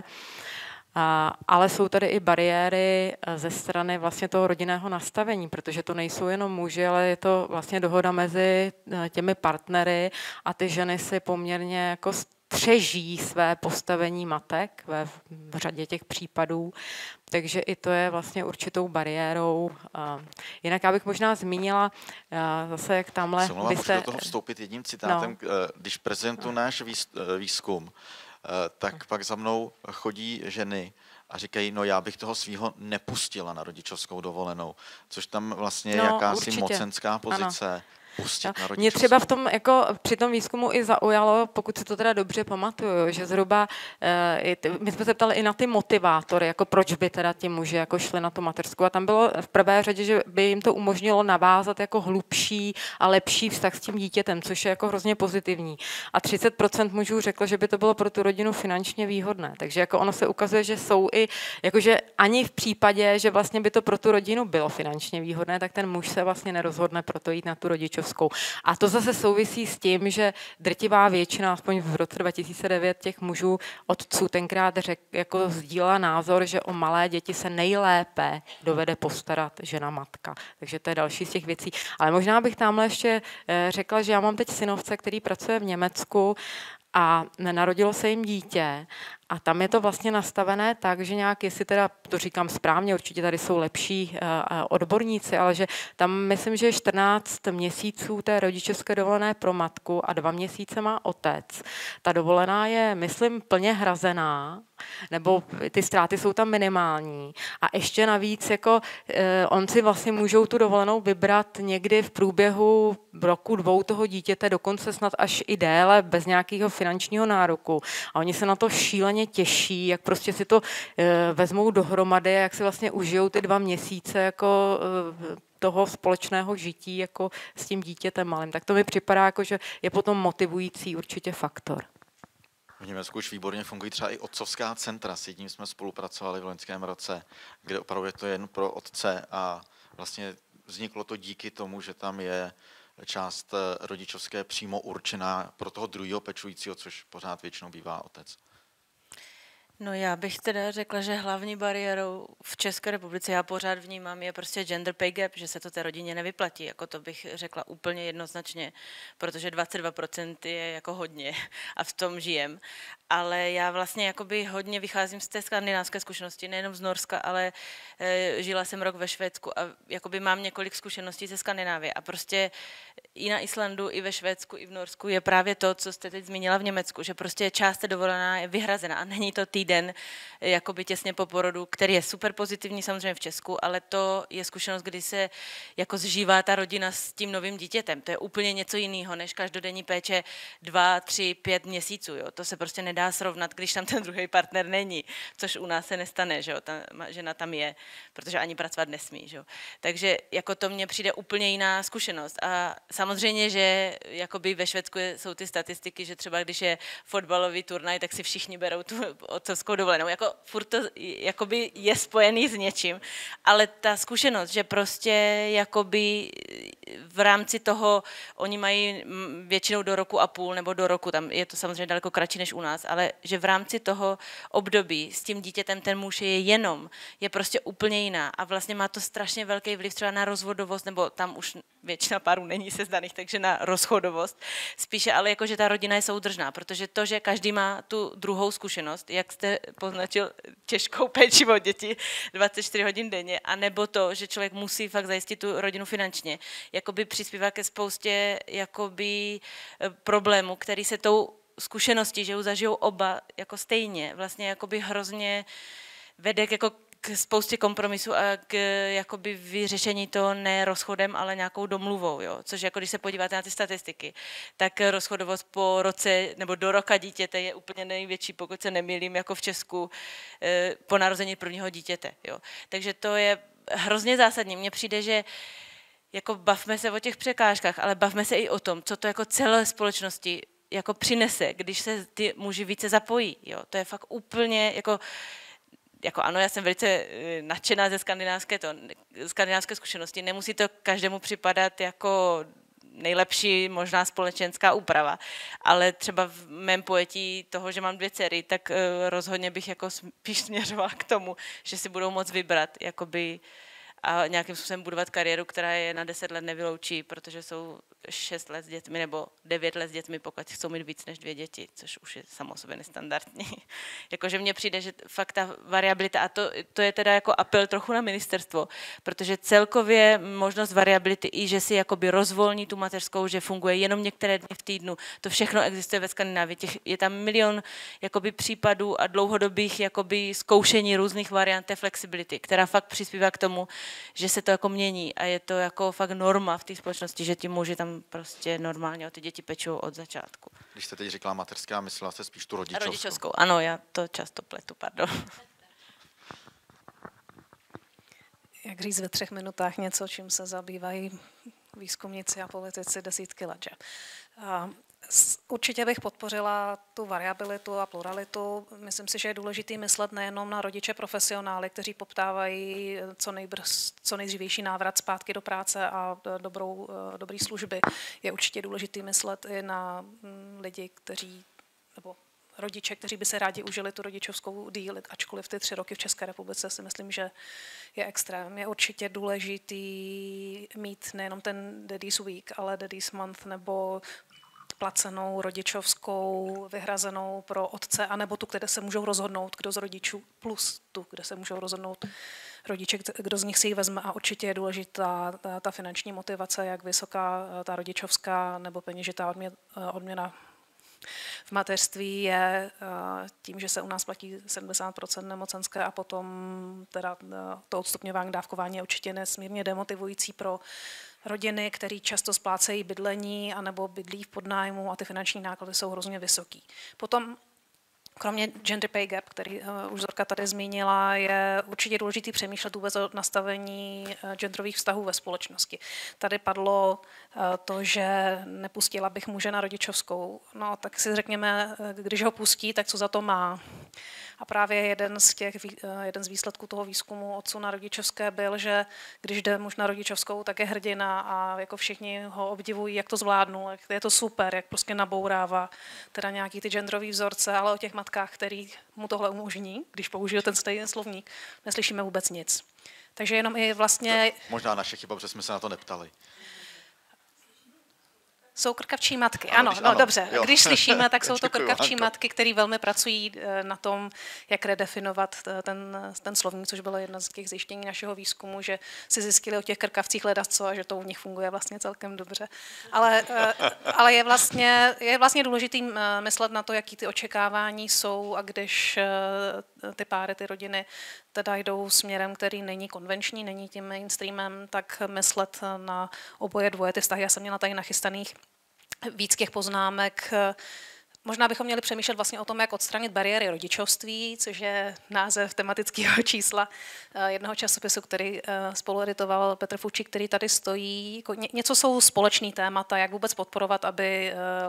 ale jsou tady i bariéry ze strany vlastně toho rodinného nastavení, protože to nejsou jenom muži, ale je to vlastně dohoda mezi těmi partnery a ty ženy si poměrně jako střeží své postavení matek v řadě těch případů, takže i to je vlastně určitou bariérou. Jinak já bych možná zmínila zase, jak tamhle byste... Můžu do toho vstoupit jedním citátem. No. Když prezentuji náš výzkum, tak pak za mnou chodí ženy a říkají, no já bych toho svýho nepustila na rodičovskou dovolenou, což tam vlastně je jakási určitě mocenská pozice. Ano. Mě třeba při tom výzkumu i zaujalo, pokud si to teda dobře pamatuju, že zhruba, my jsme se ptali i na ty motivátory, jako proč by teda ti muži jako šli na tu mateřskou, a tam bylo v prvé řadě, že by jim to umožnilo navázat jako hlubší a lepší vztah s tím dítětem, což je jako hrozně pozitivní. A 30% mužů řeklo, že by to bylo pro tu rodinu finančně výhodné. Takže jako ono se ukazuje, že jsou i, jakože ani v případě, že vlastně by to pro tu rodinu bylo finančně výhodné, tak ten muž se vlastně nerozhodne pro to jít na tu rodičovskou. A to zase souvisí s tím, že drtivá většina, aspoň v roce 2009, těch mužů otců tenkrát jako sdílela názor, že o malé děti se nejlépe dovede postarat žena matka. Takže to je další z těch věcí. Ale možná bych tamhle ještě řekla, že já mám teď synovce, který pracuje v Německu a narodilo se jim dítě. A tam je to vlastně nastavené tak, že nějak, jestli teda to říkám správně, určitě tady jsou lepší odborníci, ale že tam myslím, že je 14 měsíců té rodičovské dovolené pro matku a 2 měsíce má otec. Ta dovolená je, myslím, plně hrazená, nebo ty ztráty jsou tam minimální. A ještě navíc, jako on si vlastně můžou tu dovolenou vybrat někdy v průběhu roku 2 toho dítěte, dokonce snad až i déle, bez nějakého finančního nároku. A oni se na to šíleně těší, jak prostě si to vezmou dohromady, jak si vlastně užijou ty 2 měsíce jako toho společného žití jako s tím dítětem malým. Tak to mi připadá, jako, že je potom motivující určitě faktor. V Německu už výborně fungují třeba i otcovská centra. S jedním jsme spolupracovali v loňském roce, kde opravdu je to jen pro otce a vlastně vzniklo to díky tomu, že tam je část rodičovské přímo určená pro toho druhého pečujícího, což pořád většinou bývá otec. No já bych teda řekla, že hlavní bariérou v České republice, já pořád vnímám, je prostě gender pay gap, že se to té rodině nevyplatí, jako to bych řekla úplně jednoznačně, protože 22% je jako hodně a v tom žijem. Ale já vlastně jakoby hodně vycházím z té skandinávské zkušenosti, nejenom z Norska, ale žila jsem rok ve Švédsku a jakoby mám několik zkušeností ze Skandinávie a prostě i na Islandu, i ve Švédsku, i v Norsku je právě to, co jste teď zmínila v Německu, že prostě část té dovolená je vyhrazená a není to týden jakoby těsně po porodu, který je super pozitivní samozřejmě v Česku, ale to je zkušenost, kdy se jako zžívá ta rodina s tím novým dítětem. To je úplně něco jiného, než každodenní péče 2, 3, 5 měsíců. Jo. To se prostě nedá srovnat, když tam ten druhý partner není, což u nás se nestane, že jo. Ta žena tam je, protože ani pracovat nesmí. Že jo. Takže jako to mně přijde úplně jiná zkušenost. A samozřejmě, že jakoby ve Švédsku jsou ty statistiky, že třeba když je fotbalový turnaj, tak si všichni berou tu otcovskou dovolenou. Jako furt to jakoby je spojený s něčím, ale ta zkušenost, že prostě jakoby v rámci toho oni mají většinou do roku a půl nebo do roku, tam je to samozřejmě daleko kratší než u nás, ale že v rámci toho období s tím dítětem ten muž je prostě úplně jiná a vlastně má to strašně velký vliv třeba na rozvodovost, nebo tam už většina párů není sezdaných, takže na rozchodovost. Spíše ale jako, že ta rodina je soudržná, protože to, že každý má tu druhou zkušenost, jak jste poznačil, těžkou péči o děti 24 hodin denně, anebo to, že člověk musí fakt zajistit tu rodinu finančně, jakoby přispívá ke spoustě jakoby problémů, který se tou zkušeností, že ju zažijou oba jako stejně, vlastně jakoby hrozně vede jako k spoustě kompromisů a k jakoby vyřešení to ne rozchodem, ale nějakou domluvou, jo. Což jako když se podíváte na ty statistiky, tak rozchodovost po roce nebo do roka dítěte je úplně největší, pokud se nemýlím, jako v Česku po narození prvního dítěte, jo. Takže to je hrozně zásadní. Mně přijde, že jako bavme se o těch překážkách, ale bavme se i o tom, co to jako celé společnosti jako přinese, když se ty muži více zapojí, jo. To je fakt úplně jako ano, já jsem velice nadšená ze skandinávské zkušenosti. Nemusí to každému připadat jako nejlepší možná společenská úprava, ale třeba v mém pojetí toho, že mám 2 dcery, tak rozhodně bych jako spíš směřovala k tomu, že si budou moct vybrat jakoby a nějakým způsobem budovat kariéru, která je na 10 let nevyloučí, protože jsou 6 let s dětmi nebo 9 let s dětmi, pokud chcou mít víc než 2 děti, což už je samo o sobě nestandardní. Jakože mně přijde, že fakt ta variabilita, a to je teda jako apel trochu na ministerstvo, protože celkově možnost variability i, že si jakoby rozvolní tu mateřskou, že funguje jenom některé dny v týdnu, to všechno existuje ve Skandinávii. Je tam milion jakoby případů a dlouhodobých jakoby zkoušení různých variant té flexibility, která fakt přispívá k tomu, že se to jako mění a je to jako fakt norma v té společnosti, že ti muži tam prostě normálně o ty děti pečou od začátku. Když jste teď říkala mateřská, myslela jste spíš tu rodičovskou. Rodičovskou, ano, já to často pletu, pardon. Jak říct ve 3 minutách něco, čím se zabývají výzkumníci a politici desítky let. Určitě bych podpořila tu variabilitu a pluralitu. Myslím si, že je důležité myslet nejenom na rodiče profesionály, kteří poptávají co nejdřívější návrat zpátky do práce a dobrý služby. Je určitě důležité myslet i na lidi, nebo rodiče, kteří by se rádi užili tu rodičovskou díl, ačkoliv ty 3 roky v České republice si myslím, že je extrém. Je určitě důležitý mít nejenom ten Daddy's Week, ale Daddy's Month nebo placenou rodičovskou, vyhrazenou pro otce, anebo tu, kde se můžou rozhodnout, kdo z rodičů, plus tu, kde se můžou rozhodnout rodiče, kdo z nich si ji vezme. A určitě je důležitá ta finanční motivace, jak vysoká ta rodičovská nebo peněžitá odměna v mateřství je tím, že se u nás platí 70% nemocenské a potom teda to odstupňování dávkování je určitě nesmírně demotivující pro rodiny, které často splácejí bydlení anebo bydlí v podnájmu a ty finanční náklady jsou hrozně vysoký. Potom kromě gender pay gap, který už Zorka tady zmínila, je určitě důležité přemýšlet vůbec o nastavení genderových vztahů ve společnosti. Tady padlo to, že nepustila bych muže na rodičovskou. No, tak si řekněme, když ho pustí, tak co za to má. A právě jeden z výsledků toho výzkumu otců na rodičovské byl, že když jde muž na rodičovskou, tak je hrdina a jako všichni ho obdivují, jak to zvládnul, jak je to super, jak prostě nabourává teda nějaký ty genderový vzorce, ale o těch matkách, který mu tohle umožní, když použiju ten stejný slovník, neslyšíme vůbec nic. Takže jenom i vlastně... Možná naše chyba, protože jsme se na to neptali. Jsou krkavčí matky, ano, dobře. Jo. Když slyšíme, tak jsou to Děkuju, krkavčí Hanko. matky, které velmi pracují na tom, jak redefinovat ten slovník, což bylo jedna z těch zjištění našeho výzkumu, že si zjistili o těch krkavcích ledasco a že to u nich funguje vlastně celkem dobře. Ale je vlastně důležité myslet na to, jaký ty očekávání jsou, a když ty páry, ty rodiny teda jdou směrem, který není konvenční, není tím mainstreamem, tak myslet na oboje dvoje ty vztahy. Já jsem měla tady nachystaných víc těch poznámek. Možná bychom měli přemýšlet vlastně o tom, jak odstranit bariéry rodičovství, což je název tematického čísla jednoho časopisu, který spolueditoval Petr Fučík, který tady stojí. Něco jsou společný témata, jak vůbec podporovat, aby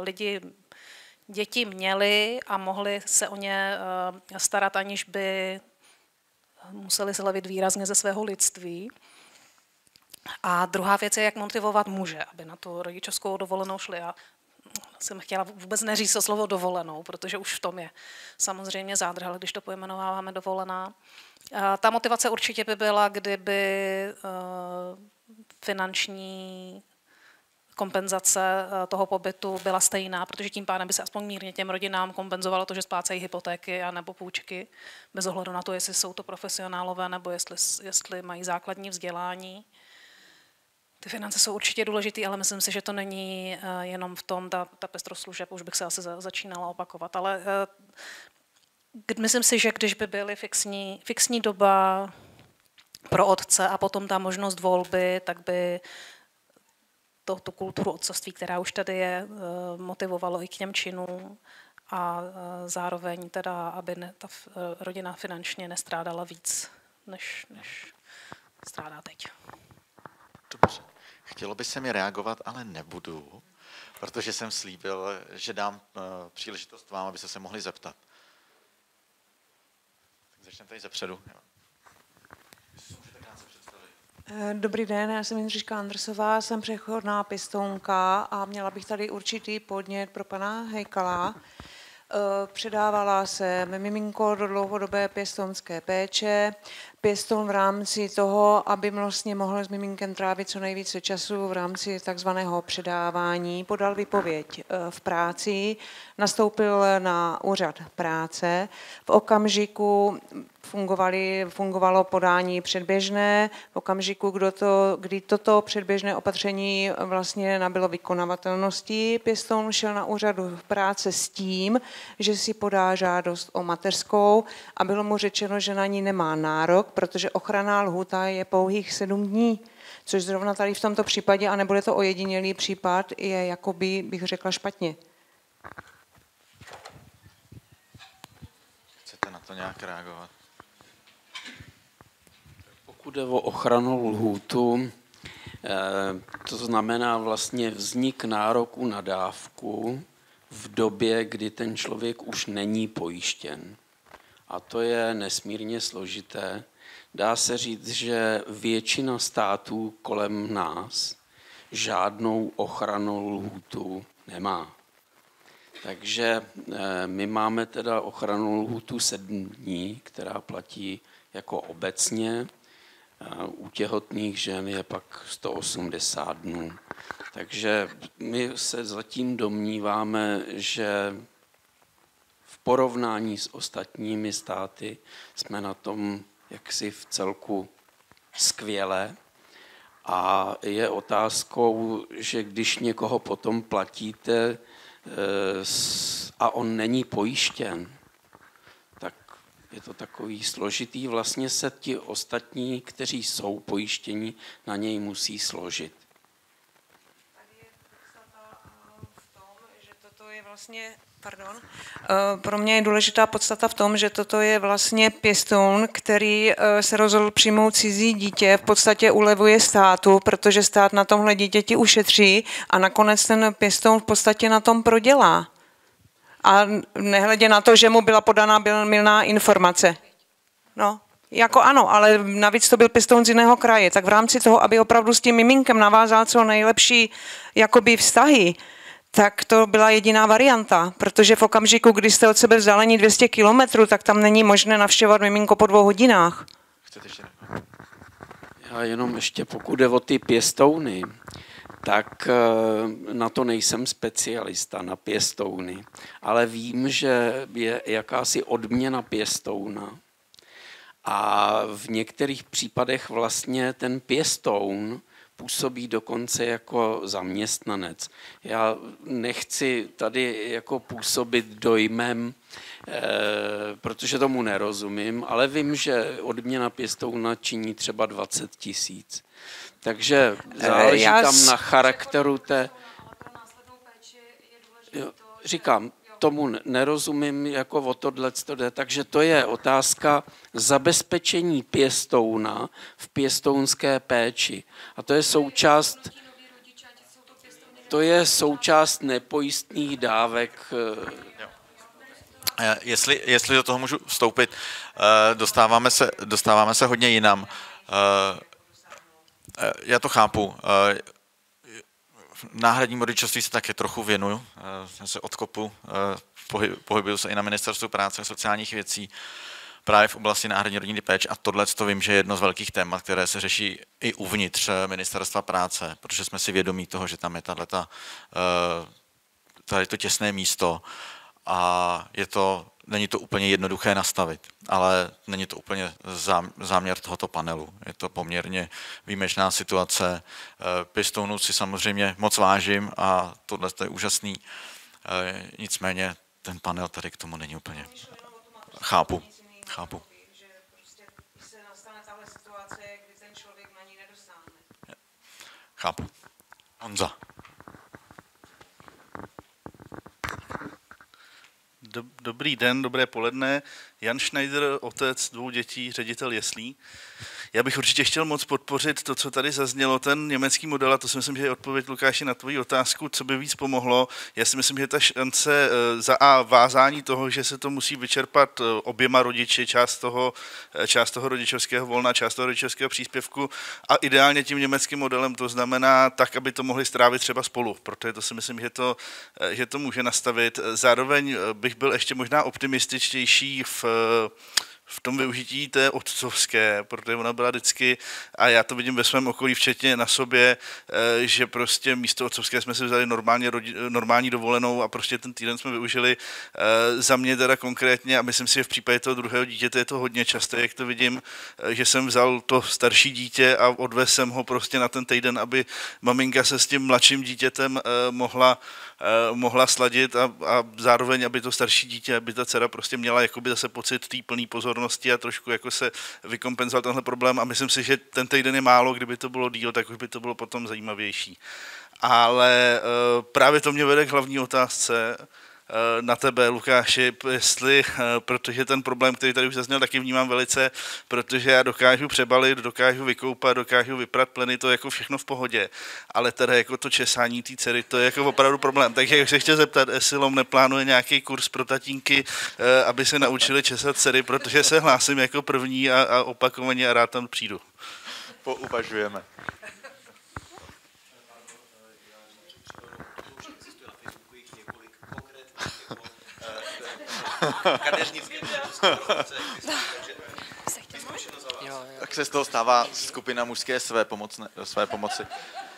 děti měli a mohli se o ně starat, aniž by museli slevit výrazně ze svého lidství. A druhá věc je, jak motivovat muže, aby na tu rodičovskou dovolenou šli. Já jsem chtěla vůbec neříct to slovo dovolenou, protože už v tom je samozřejmě zádrhel, když to pojmenováváme dovolená. Ta motivace určitě by byla, kdyby finanční kompenzace toho pobytu byla stejná, protože tím pádem by se aspoň mírně těm rodinám kompenzovalo to, že splácejí hypotéky a nebo půjčky, bez ohledu na to, jestli jsou to profesionálové nebo jestli mají základní vzdělání. Ty finance jsou určitě důležitý, ale myslím si, že to není jenom v tom, ta pestrost služeb, už bych se asi začínala opakovat, ale myslím si, že když by byly fixní doba pro otce a potom ta možnost volby, tak by tu kulturu otcovství, která už tady je, motivovalo i k těm činům a zároveň teda, aby ta rodina finančně nestrádala víc, než strádá teď. Dobře. Chtělo by se mi reagovat, ale nebudu, protože jsem slíbil, že dám příležitost vám, abyste se mohli zeptat. Tak začneme tady zepředu. Dobrý den, já jsem Jindřiška Andrsová, jsem přechodná pěstounka a měla bych tady určitý podnět pro pana Hejkala. Předávala jsem miminko do dlouhodobé pěstounské péče. Pěstoun v rámci toho, aby vlastně mohl s miminkem trávit co nejvíce času v rámci takzvaného předávání, podal výpověď v práci, nastoupil na úřad práce. V okamžiku fungovalo podání předběžné, v okamžiku, kdy toto předběžné opatření vlastně nabylo vykonavatelnosti, pěstoun šel na úřadu práce s tím, že si podá žádost o mateřskou a bylo mu řečeno, že na ní nemá nárok, protože ochranná lhůta je pouhých 7 dní, což zrovna tady v tomto případě, a nebude to ojedinělý případ, je jakoby, bych řekla, špatně. Chcete na to nějak reagovat? Pokud jde o ochrannou lhůtu, to znamená vlastně vznik nároku na dávku v době, kdy ten člověk už není pojištěn. A to je nesmírně složité. Dá se říct, že většina států kolem nás žádnou ochrannou lhůtu nemá. Takže my máme teda ochrannou lhůtu 7 dní, která platí jako obecně. U těhotných žen je pak 180 dnů. Takže my se zatím domníváme, že v porovnání s ostatními státy jsme na tom jaksi v celku skvěle. A je otázkou, že když někoho potom platíte a on není pojištěn, tak je to takový složitý. Vlastně se ti ostatní, kteří jsou pojištěni, na něj musí složit. Tady je podstata v tom, že toto je vlastně, pro mě je důležitá podstata v tom, že toto je vlastně pěstoun, který se rozhodl přijmout cizí dítě, v podstatě ulevuje státu, protože stát na tomhle dítěti ušetří a nakonec ten pěstoun v podstatě na tom prodělá. A nehledě na to, že mu byla podaná mylná informace. No, jako ano, ale navíc to byl pěstoun z jiného kraje, tak v rámci toho, aby opravdu s tím miminkem navázal co nejlepší jakoby vztahy, tak to byla jediná varianta, protože v okamžiku, kdy jste od sebe vzdálení 200 kilometrů, tak tam není možné navštěvovat miminko po 2 hodinách. Já jenom ještě pokud jde o ty pěstouny, tak na to nejsem specialista, na pěstouny, ale vím, že je jakási odměna pěstouna a v některých případech vlastně ten pěstoun působí dokonce jako zaměstnanec. Já nechci tady jako působit dojmem, protože tomu nerozumím, ale vím, že odměna pěstouna činí třeba 20 000. Takže záleží tam na charakteru té... Jo, říkám, tomu nerozumím, jako o tohleto jde. Takže to je otázka zabezpečení pěstouna v pěstounské péči. A to je součást nepojistných dávek. Jestli do toho můžu vstoupit, dostáváme se hodně jinam. Já to chápu. Náhradnímu rodičovství se také trochu věnuju. Já se odkopu, pohybuju se i na Ministerstvu práce a sociálních věcí právě v oblasti náhradní rodinné péče a tohle to vím, že je jedno z velkých témat, které se řeší i uvnitř Ministerstva práce, protože jsme si vědomí toho, že tam je tady to těsné místo a není to úplně jednoduché nastavit, ale není to úplně záměr tohoto panelu. Je to poměrně výjimečná situace. Pěstounů si samozřejmě moc vážím a tohle je úžasný. Nicméně ten panel tady k tomu není úplně. Chápu. Že prostě se nastane tahle situace, kdy ten člověk na ní nedosáhne. Chápu. Honza. Dobrý den, dobré poledne. Jan Schneider, otec 2 dětí, ředitel jeslí. Já bych určitě chtěl moc podpořit to, co tady zaznělo, ten německý model, a to si myslím, že je odpověď, Lukáši, na tvoji otázku, co by víc pomohlo. Já si myslím, že ta šance za A vázání toho, že se to musí vyčerpat oběma rodiči, část toho rodičovského volna, část toho rodičovského příspěvku a ideálně tím německým modelem, to znamená tak, aby to mohli strávit třeba spolu, protože to si myslím, že to může nastavit. Zároveň bych byl ještě možná optimističtější v tom využití té otcovské, protože ona byla vždycky, a já to vidím ve svém okolí, včetně na sobě, že prostě místo otcovské jsme si vzali normální dovolenou a prostě ten týden jsme využili. Za mě teda konkrétně, a myslím si, že v případě toho druhého dítěte je to hodně časté, jak to vidím, že jsem vzal to starší dítě a odvezl jsem ho prostě na ten týden, aby maminka se s tím mladším dítětem mohla sladit a zároveň, aby to starší dítě, aby ta dcera prostě měla jakoby zase pocit té plné pozornosti a trošku jako se vykompenzoval tenhle problém a myslím si, že ten týden je málo, kdyby to bylo díl, tak už by to bylo potom zajímavější. Ale právě to mě vede k hlavní otázce na tebe, Lukáši, protože ten problém, který tady už zazněl, taky vnímám velice, protože já dokážu přebalit, dokážu vykoupat, dokážu vyprat pleny, to je jako všechno v pohodě, ale teda jako to česání té dcery, to je jako opravdu problém. Takže se chtěl zeptat, jestli LOM neplánuje nějaký kurz pro tatínky, aby se naučili česat dcery, protože se hlásím jako první a opakovaně a rád tam přijdu. Pouvažujeme. Tak se z toho stává skupina mužské své pomoci.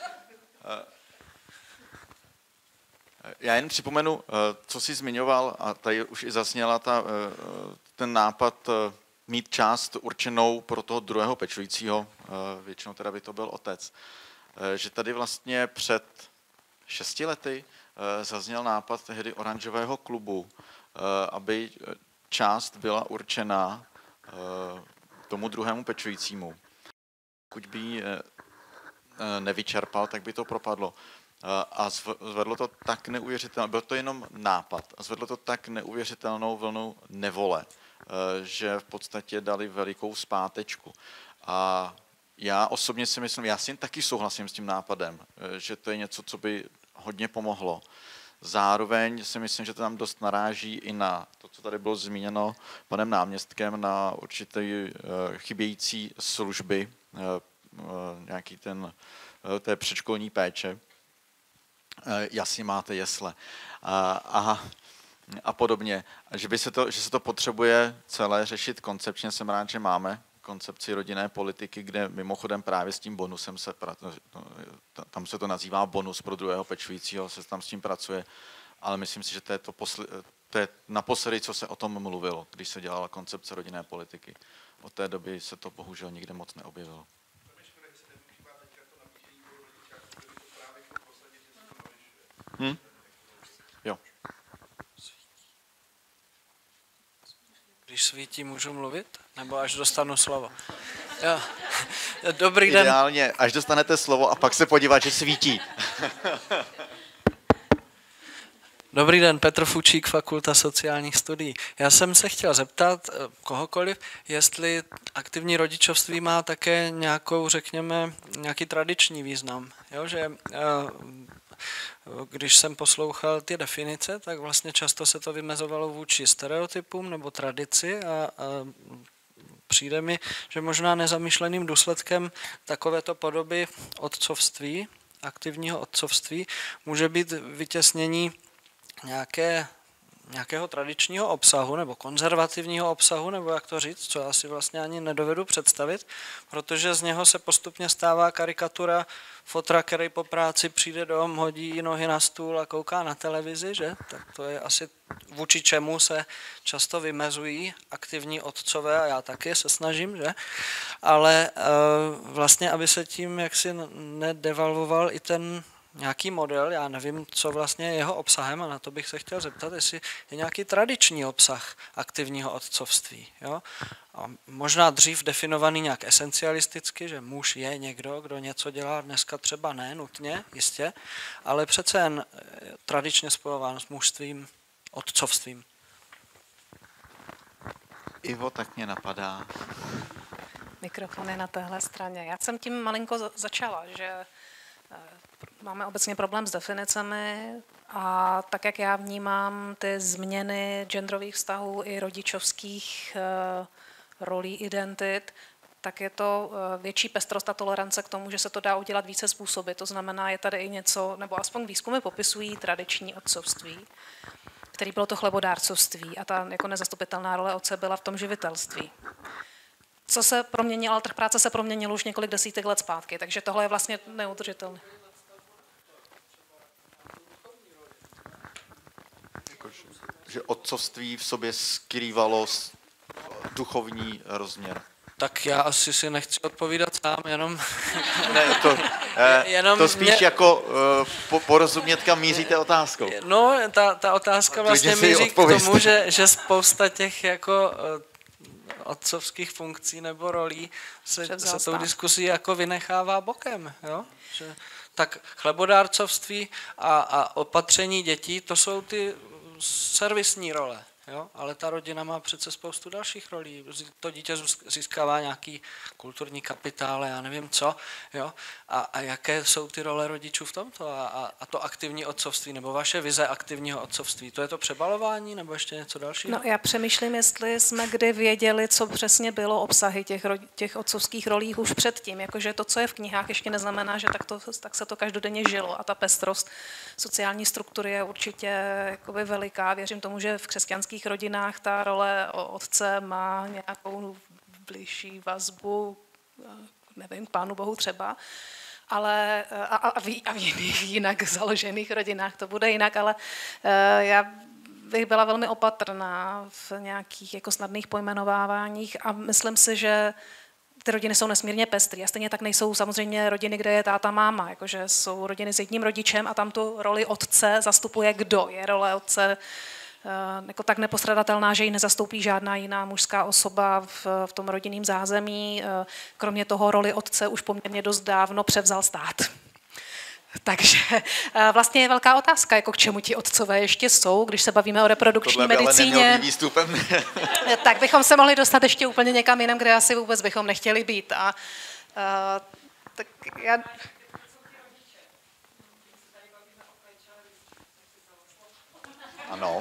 Já jen připomenu, co jsi zmiňoval, a tady už i zazněla ten nápad mít část určenou pro toho druhého pečujícího, většinou teda by to byl otec. Že tady vlastně před 6 lety zazněl nápad tehdy Oranžového klubu, aby část byla určena tomu druhému pečujícímu. Pokud by ji nevyčerpal, tak by to propadlo. A zvedlo to tak neuvěřitelnou, byl to jenom nápad, a zvedlo to tak neuvěřitelnou vlnu nevole, že v podstatě dali velikou zpátečku. A já osobně si myslím, já si taky souhlasím s tím nápadem, že to je něco, co by hodně pomohlo. Zároveň si myslím, že to tam dost naráží i na to, co tady bylo zmíněno panem náměstkem, na určité chybějící služby, nějaký té předškolní péče. Jasně máte jesle a podobně. Že se to potřebuje celé řešit koncepčně, jsem rád, že máme koncepci rodinné politiky, kde mimochodem právě s tím bonusem tam se to nazývá bonus pro druhého pečujícího, se tam s tím pracuje, ale myslím si, že to je naposledy, co se o tom mluvilo, když se dělala koncepce rodinné politiky. Od té doby se to bohužel nikde moc neobjevilo. Jo. Když svítí, můžu mluvit? Nebo až dostanu slovo? Jo. Dobrý den. Ideálně, až dostanete slovo a pak se podívat, že svítí. Dobrý den, Petr Fučík, Fakulta sociálních studií. Já jsem se chtěl zeptat kohokoliv, jestli aktivní rodičovství má také nějakou, řekněme, nějaký tradiční význam. Jo, že když jsem poslouchal ty definice, tak vlastně často se to vymezovalo vůči stereotypům nebo tradici a přijde mi, že možná nezamýšleným důsledkem takovéto podoby otcovství, aktivního otcovství, může být vytěsnění nějakého tradičního obsahu nebo konzervativního obsahu, nebo jak to říct, co já si vlastně ani nedovedu představit, protože z něho se postupně stává karikatura fotra, který po práci přijde dom, hodí nohy na stůl a kouká na televizi, že? Tak to je asi vůči čemu se často vymezují aktivní otcové a já taky se snažím, že? Ale vlastně, aby se tím jaksi nedevalvoval i ten nějaký model, já nevím, co vlastně je jeho obsahem a na to bych se chtěl zeptat, jestli je nějaký tradiční obsah aktivního otcovství. Jo? A možná dřív definovaný nějak esencialisticky, že muž je někdo, kdo něco dělá, dneska třeba ne nutně, jistě, ale přece jen tradičně spojován s mužstvím, otcovstvím. Ivo, tak mě napadá. Mikrofon je na téhle straně. Já jsem tím malinko začala, že máme obecně problém s definicemi a tak, jak já vnímám ty změny genderových vztahů i rodičovských rolí, identit, tak je to větší pestrost a tolerance k tomu, že se to dá udělat více způsoby. To znamená, je tady i něco, nebo aspoň výzkumy popisují tradiční otcovství, který bylo to chlebodárcovství a ta jako nezastupitelná role otce byla v tom živitelství. Co se proměnilo, ale trh práce se proměnil už několik desítek let zpátky, takže tohle je vlastně neudržitelné. Že otcovství v sobě skrývalo duchovní rozměr. Tak já asi si nechci odpovídat sám, jenom... Ne, to spíš jako porozumět, kam míříte otázkou. No, ta otázka vlastně míří k tomu, že spousta těch jako otcovských funkcí nebo rolí se tou diskusí jako vynechává bokem. Jo? Že, tak chlebodárcovství a opatření dětí, to jsou ty servisní role. Jo? Ale ta rodina má přece spoustu dalších rolí. To dítě získává nějaký kulturní kapitál, já nevím co. Jo? A jaké jsou ty role rodičů v tomto? A to aktivní otcovství, nebo vaše vize aktivního otcovství, to je to přebalování, nebo ještě něco dalšího? No, já přemýšlím, jestli jsme kdy věděli, co přesně bylo obsahy těch otcovských rolí už předtím. Jakože to, co je v knihách, ještě neznamená, že tak se to každodenně žilo. A ta pestrost sociální struktury je určitě jakoby veliká. Věřím tomu, že v křesťanských rodinách ta role otce má nějakou bližší vazbu, nevím, k Pánu Bohu třeba, ale a v jiných jinak založených rodinách to bude jinak, ale já bych byla velmi opatrná v nějakých jako snadných pojmenováváních a myslím si, že ty rodiny jsou nesmírně pestrý a stejně tak nejsou samozřejmě rodiny, kde je táta, máma, jakože jsou rodiny s jedním rodičem a tam tu roli otce zastupuje kdo. Je role otce jako tak nepostradatelná, že ji nezastoupí žádná jiná mužská osoba v tom rodinném zázemí. Kromě toho roli otce už poměrně dost dávno převzal stát. Takže vlastně je velká otázka, jako k čemu ti otcové ještě jsou, když se bavíme o reprodukční medicíně. Výstupem. Tak bychom se mohli dostat ještě úplně někam jinam, kde asi vůbec bychom nechtěli být. Tak já... Ano.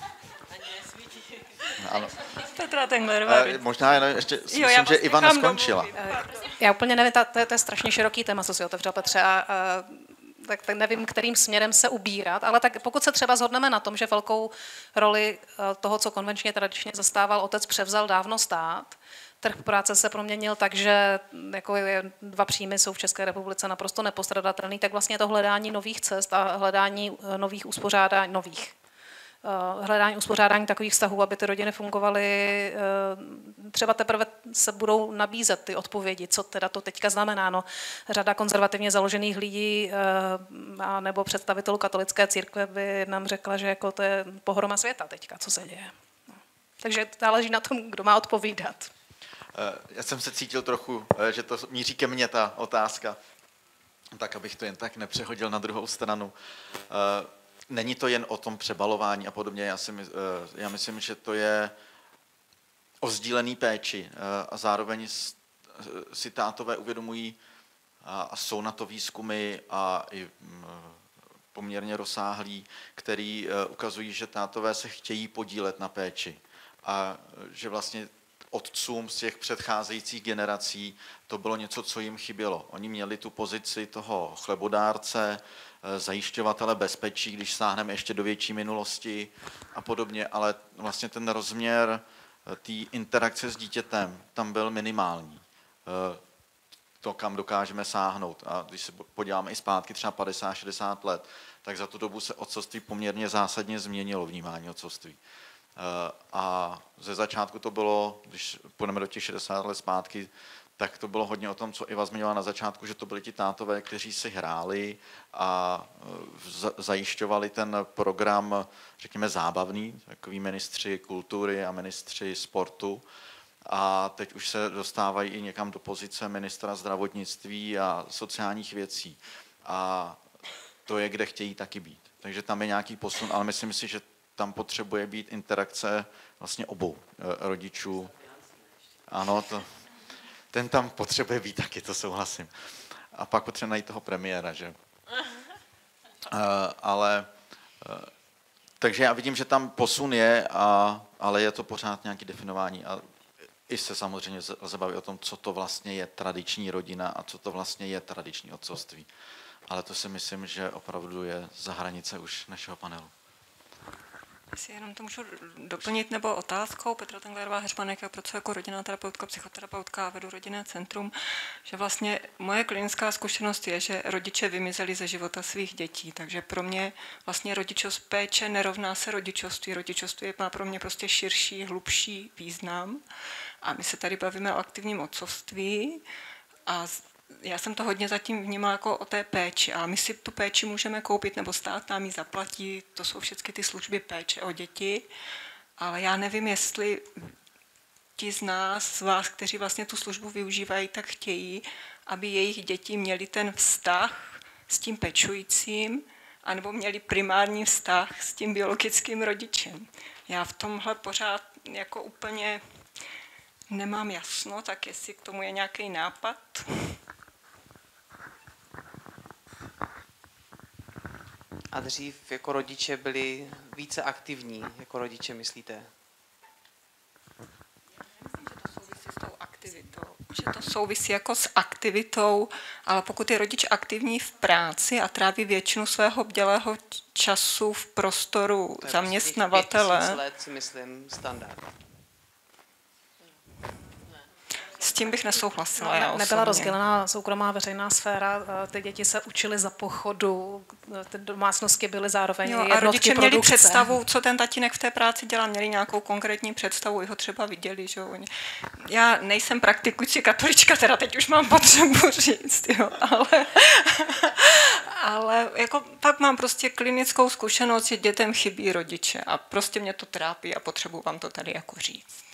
Ano. Petra Tenglerová. Možná jenom ještě myslím, že Ivana skončila. Já úplně nevím, to je strašně široký téma, co si otevřel, Petře, tak nevím, kterým směrem se ubírat, ale tak pokud se třeba shodneme na tom, že velkou roli toho, co konvenčně tradičně zastával otec, převzal dávno stát, trh práce se proměnil tak, že jako dva příjmy jsou v České republice naprosto nepostradatelný, tak vlastně to hledání nových cest a hledání nových hledání uspořádání takových vztahů, aby ty rodiny fungovaly, třeba teprve se budou nabízet ty odpovědi, co teda to teďka znamená. No, řada konzervativně založených lidí nebo představitelů katolické církve by nám řekla, že jako to je pohroma světa teďka, co se děje. No. Takže záleží na tom, kdo má odpovídat. Já jsem se cítil trochu, že to míří ke mně ta otázka, tak abych to jen tak nepřehodil na druhou stranu. Není to jen o tom přebalování a podobně, já myslím, že to je o sdílený péči a zároveň si tátové uvědomují a jsou na to výzkumy a i poměrně rozsáhlý, který ukazují, že tátové se chtějí podílet na péči a že vlastně otcům z těch předcházejících generací to bylo něco, co jim chybělo. Oni měli tu pozici toho chlebodárce, zajišťovatele bezpečí, když sáhneme ještě do větší minulosti a podobně, ale vlastně ten rozměr té interakce s dítětem tam byl minimální. To, kam dokážeme sáhnout. A když se podíváme i zpátky třeba 50-60 let, tak za tu dobu se otcovství poměrně zásadně změnilo vnímání otcovství. A ze začátku to bylo, když půjdeme do těch 60 let zpátky, tak to bylo hodně o tom, co Iva zmiňovala na začátku, že to byli ti tátové, kteří si hráli a zajišťovali ten program, řekněme, zábavný, takový ministři kultury a ministři sportu. A teď už se dostávají i někam do pozice ministra zdravotnictví a sociálních věcí. A to je, kde chtějí taky být. Takže tam je nějaký posun, ale myslím si, že tam potřebuje být interakce vlastně obou rodičů. Ano, ten tam potřebuje být taky, to souhlasím. A pak potřebuje najít toho premiéra, že? Takže já vidím, že tam posun je, ale je to pořád nějaké definování. A i se samozřejmě lze bavit o tom, co to vlastně je tradiční rodina a co to vlastně je tradiční otcovství. Ale to si myslím, že opravdu je za hranice už našeho panelu. Jestli jenom to můžu doplnit, nebo otázkou. Petra Tenglerová Heřmanek, já pracuji jako rodinná terapeutka, psychoterapeutka a vedu rodinné centrum, že vlastně moje klinická zkušenost je, že rodiče vymizeli ze života svých dětí, takže pro mě vlastně péče nerovná se rodičovství. Rodičovství má pro mě prostě širší, hlubší význam a my se tady bavíme o aktivním otcovství a já jsem to hodně zatím vnímala jako o té péči, ale my si tu péči můžeme koupit, nebo stát nám ji zaplatí, to jsou všechny ty služby péče o děti, ale já nevím, jestli ti z vás, kteří vlastně tu službu využívají, tak chtějí, aby jejich děti měli ten vztah s tím pečujícím, anebo měli primární vztah s tím biologickým rodičem. Já v tomhle pořád jako úplně nemám jasno, tak jestli k tomu je nějaký nápad. A dřív jako rodiče byli více aktivní, jako rodiče, myslíte? Já myslím, že to souvisí s tou aktivitou. Že to souvisí jako s aktivitou, ale pokud je rodič aktivní v práci a tráví většinu svého bdělého času v prostoru zaměstnavatele. 5000 let si myslím standard. S tím bych nesouhlasila. Nebyla rozdělená soukromá veřejná sféra, ty děti se učily za pochodu, ty domácnosti byly zároveň jednotky a rodiče měli produkce. představu, co ten tatínek v té práci dělá, měli nějakou konkrétní představu, ho třeba viděli. Že? Já nejsem praktikující katolička, teda teď už mám potřebu říct, jo, ale jako pak mám prostě klinickou zkušenost, že dětem chybí rodiče a prostě mě to trápí a potřebuji vám to tady jako říct.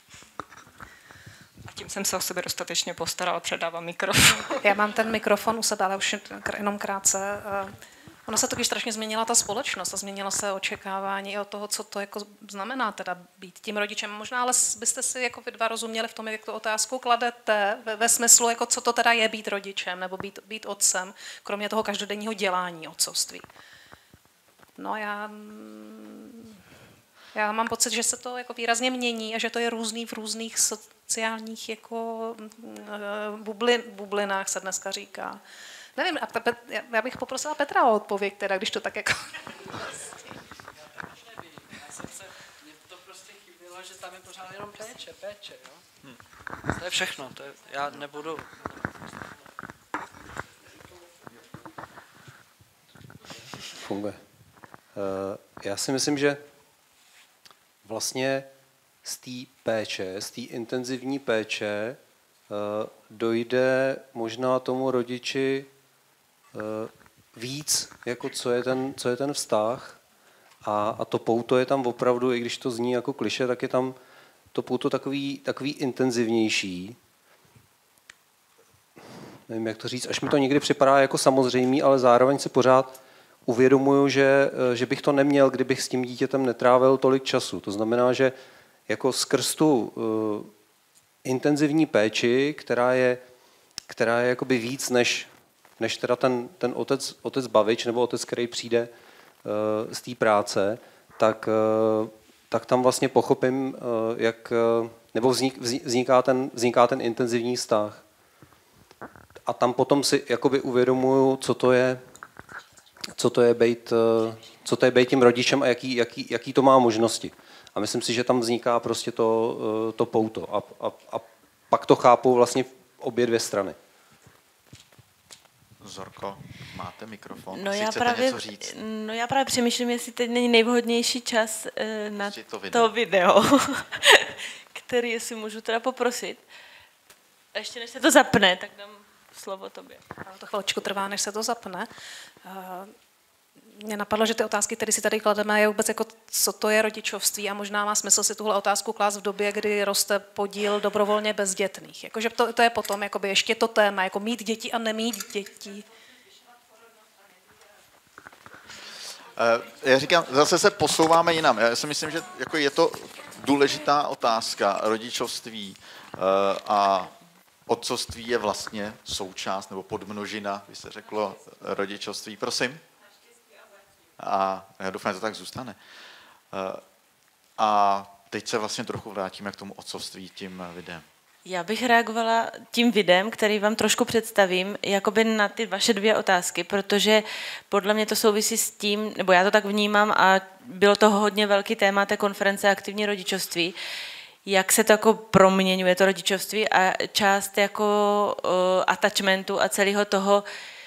Tím jsem se o sebe dostatečně postarala, předávám mikrofon. Já mám ten mikrofon u sebe, ale už jenom krátce. Ono se totiž strašně změnila ta společnost a změnilo se očekávání i od toho, co to jako znamená teda být tím rodičem. Možná ale byste si jako vy dva rozuměli v tom, jak tu otázku kladete, ve smyslu, jako co to teda je být rodičem nebo být otcem, kromě toho každodenního dělání otcovství. No já mám pocit, že se to jako výrazně mění a že to je různý v různých sociálních jako bublinách se dneska říká. Nevím, já bych poprosila Petra o odpověď, teda, když to tak jako... Mně to prostě chybělo, že tam je je pořád jenom péče, jo? To je všechno, já nebudu... Funguje. Já si myslím, že vlastně z té péče, z té intenzivní péče dojde možná tomu rodiči víc, jako co je ten vztah. A to pouto je tam opravdu, i když to zní jako klišé, tak je tam to pouto takový intenzivnější. Nevím, jak to říct, až mi to někdy připadá jako samozřejmý, ale zároveň si pořád uvědomuju, že bych to neměl, kdybych s tím dítětem netrávil tolik času. To znamená, že jako skrz tu intenzivní péči, která je jakoby víc než teda ten otec bavič nebo otec, který přijde z té práce, tak tam vlastně pochopím, jak nebo vzniká ten intenzivní vztah. A tam potom si jakoby uvědomuju, co to je být tím rodičem a jaký to má možnosti. A myslím si, že tam vzniká prostě to pouto. A pak to chápu vlastně obě dvě strany. Zorko, máte mikrofon? No něco říct? No já právě přemýšlím, jestli teď není nejvhodnější čas na to video, který si můžu teda poprosit. A ještě než se to zapne, tak dám slovo tobě. Ano, to chviličku trvá, než se to zapne. Mě napadlo, že ty otázky, které si tady klademe, je vůbec jako, co to je rodičovství a možná má smysl si tuhle otázku klást v době, kdy roste podíl dobrovolně bezdětných. Jakože to je potom jakoby ještě to téma, jako mít děti a nemít děti. Já říkám, zase se posouváme jinam. Já si myslím, že jako je to důležitá otázka rodičovství a otcovství je vlastně součást nebo podmnožina, by se řeklo, rodičovství. Prosím. A já doufám, že to tak zůstane. A teď se vlastně trochu vrátíme k tomu otcovství tím videem. Já bych reagovala tím videem, který vám trošku představím, jakoby na ty vaše dvě otázky, protože podle mě to souvisí s tím, nebo já to tak vnímám a bylo to hodně velký téma té konference Aktivní rodičovství, jak se to jako proměňuje to rodičovství a část jako attachmentu a celého toho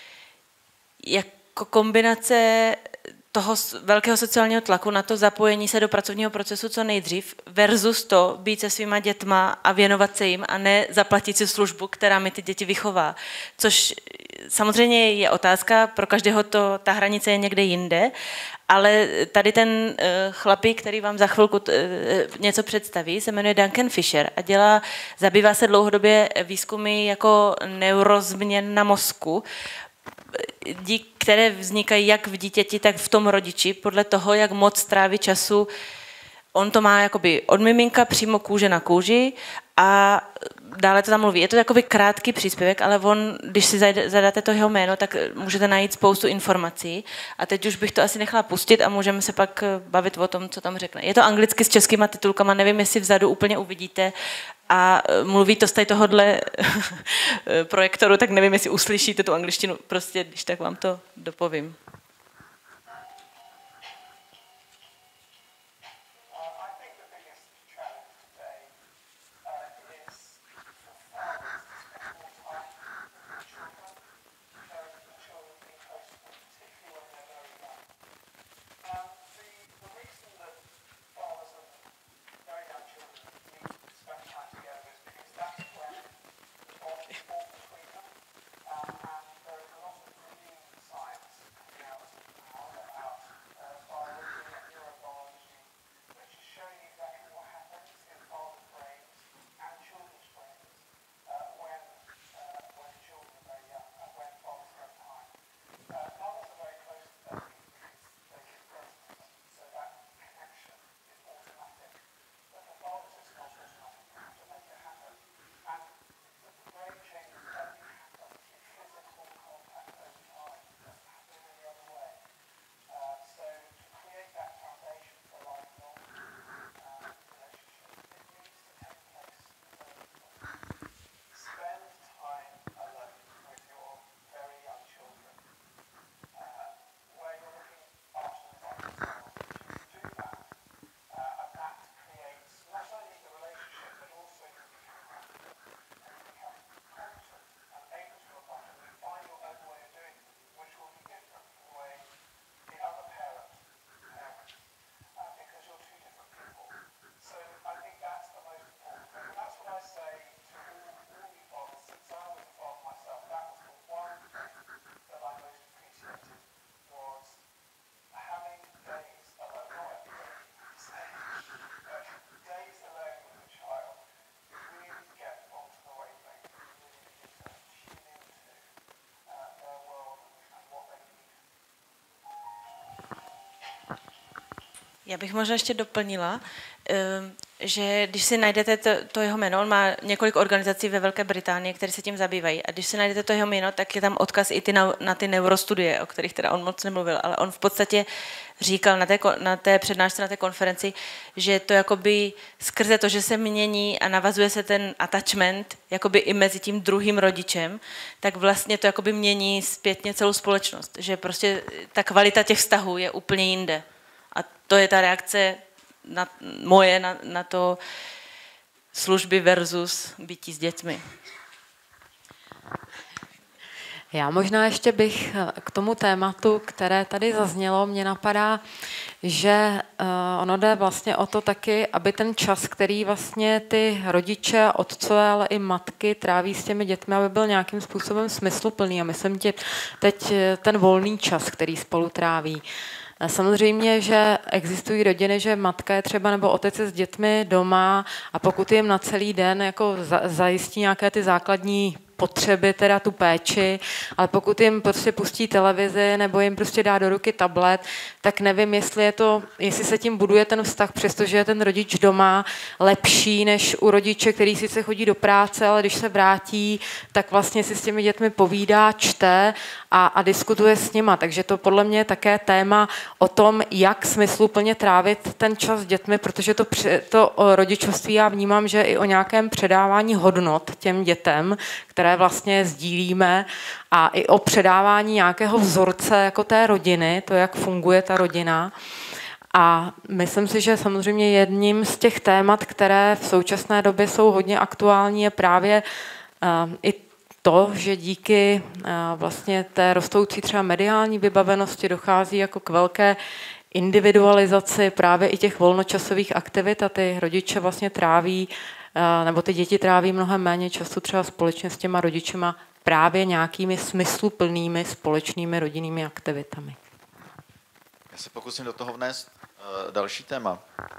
jako kombinace toho velkého sociálního tlaku na to zapojení se do pracovního procesu co nejdřív versus to být se svýma dětma a věnovat se jim a ne zaplatit si službu, která mi ty děti vychová. Což samozřejmě je otázka, pro každého ta hranice je někde jinde, ale tady ten chlapík, který vám za chvilku něco představí, se jmenuje Duncan Fisher a zabývá se dlouhodobě výzkumy jako neurozměn na mozku, které vznikají jak v dítěti, tak v tom rodiči, podle toho, jak moc tráví času. On to má jakoby od miminka přímo kůže na kůži a dále to tam mluví. Je to takový krátký příspěvek, ale on, když si zadáte to jeho jméno, tak můžete najít spoustu informací. A teď už bych to asi nechala pustit a můžeme se pak bavit o tom, co tam řekne. Je to anglicky s českýma titulkama, nevím, jestli vzadu úplně uvidíte. A mluví to z tohohle projektoru, tak nevím, jestli uslyšíte tu angličtinu. Prostě, když tak vám to dopovím. Já bych možná ještě doplnila, že když si najdete to jeho jméno, on má několik organizací ve Velké Británii, které se tím zabývají, a když si najdete to jeho jméno, tak je tam odkaz i na ty neurostudie, o kterých teda on moc nemluvil, ale on v podstatě říkal na té přednášce, na té konferenci, že to jakoby skrze to, že se mění a navazuje se ten attachment jakoby i mezi tím druhým rodičem, tak vlastně to jakoby mění zpětně celou společnost, že prostě ta kvalita těch vztahů je úplně jinde. A to je ta reakce na to služby versus bytí s dětmi. Já možná ještě bych k tomu tématu, které tady zaznělo, mě napadá, že ono jde vlastně o to taky, aby ten čas, který vlastně ty rodiče, otcové, ale i matky tráví s těmi dětmi, aby byl nějakým způsobem smysluplný. A myslím teď ten volný čas, který spolu tráví. Samozřejmě, že existují rodiny, že matka je třeba nebo otec je s dětmi doma a pokud jim na celý den jako zajistí nějaké ty základní potřeby, teda tu péči, ale pokud jim prostě pustí televizi nebo jim prostě dá do ruky tablet, tak nevím, jestli se tím buduje ten vztah, přestože je ten rodič doma lepší než u rodiče, který sice chodí do práce, ale když se vrátí, tak vlastně si s těmi dětmi povídá, čte a diskutuje s nima. Takže to podle mě je také téma o tom, jak smysluplně trávit ten čas s dětmi, protože to rodičovství já vnímám, že i o nějakém předávání hodnot těm dětem, které vlastně sdílíme, a i o předávání nějakého vzorce jako té rodiny, to, jak funguje ta rodina. A myslím si, že samozřejmě jedním z těch témat, které v současné době jsou hodně aktuální, je právě i to, že díky vlastně té rostoucí třeba mediální vybavenosti dochází jako k velké individualizaci právě i těch volnočasových aktivit a ty rodiče vlastně tráví, nebo ty děti tráví mnohem méně času třeba společně s těma rodičema právě nějakými smysluplnými společnými rodinnými aktivitami. Já se pokusím do toho vnést další téma.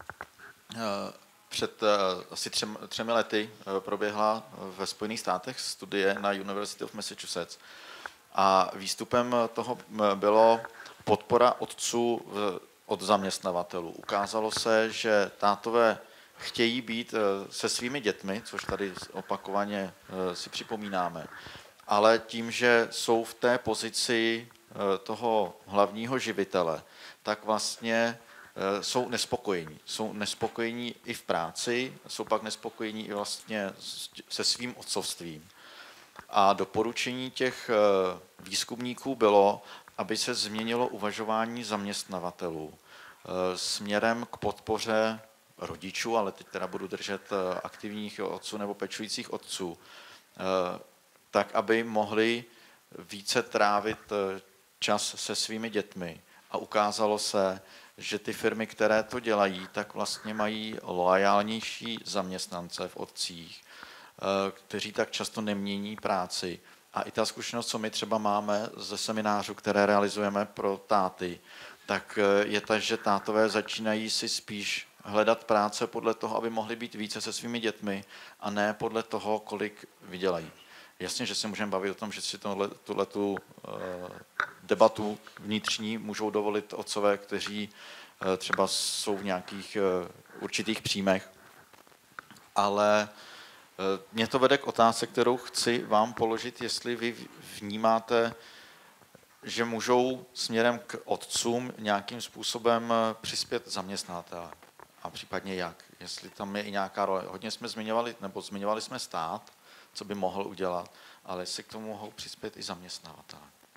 Před asi 3 lety proběhla ve Spojených státech studie na University of Massachusetts a výstupem toho bylo podpora otců od zaměstnavatelů. Ukázalo se, že tátové chtějí být se svými dětmi, což tady opakovaně si připomínáme, ale tím, že jsou v té pozici toho hlavního živitele, tak vlastně jsou nespokojení. Jsou nespokojení i v práci, jsou pak nespokojení i vlastně se svým otcovstvím. A doporučení těch výzkumníků bylo, aby se změnilo uvažování zaměstnavatelů směrem k podpoře rodičů, ale teď teda budu držet aktivních otců nebo pečujících otců, tak, aby mohli více trávit čas se svými dětmi. A ukázalo se, že ty firmy, které to dělají, tak vlastně mají loajálnější zaměstnance v otcích, kteří tak často nemění práci. A i ta zkušenost, co my třeba máme ze seminářů, které realizujeme pro táty, tak je ta, že tátové začínají si spíš hledat práce podle toho, aby mohli být více se svými dětmi a ne podle toho, kolik vydělají. Jasně, že se můžeme bavit o tom, že si tuhletu debatu vnitřní můžou dovolit otcové, kteří třeba jsou v nějakých určitých příjmech, ale mě to vede k otázce, kterou chci vám položit, jestli vy vnímáte, že můžou směrem k otcům nějakým způsobem přispět zaměstnavatelé. A případně jak? Jestli tam je i nějaká role. Hodně jsme zmiňovali jsme stát, co by mohl udělat, ale jestli k tomu mohou přispět i zaměstnavatelé.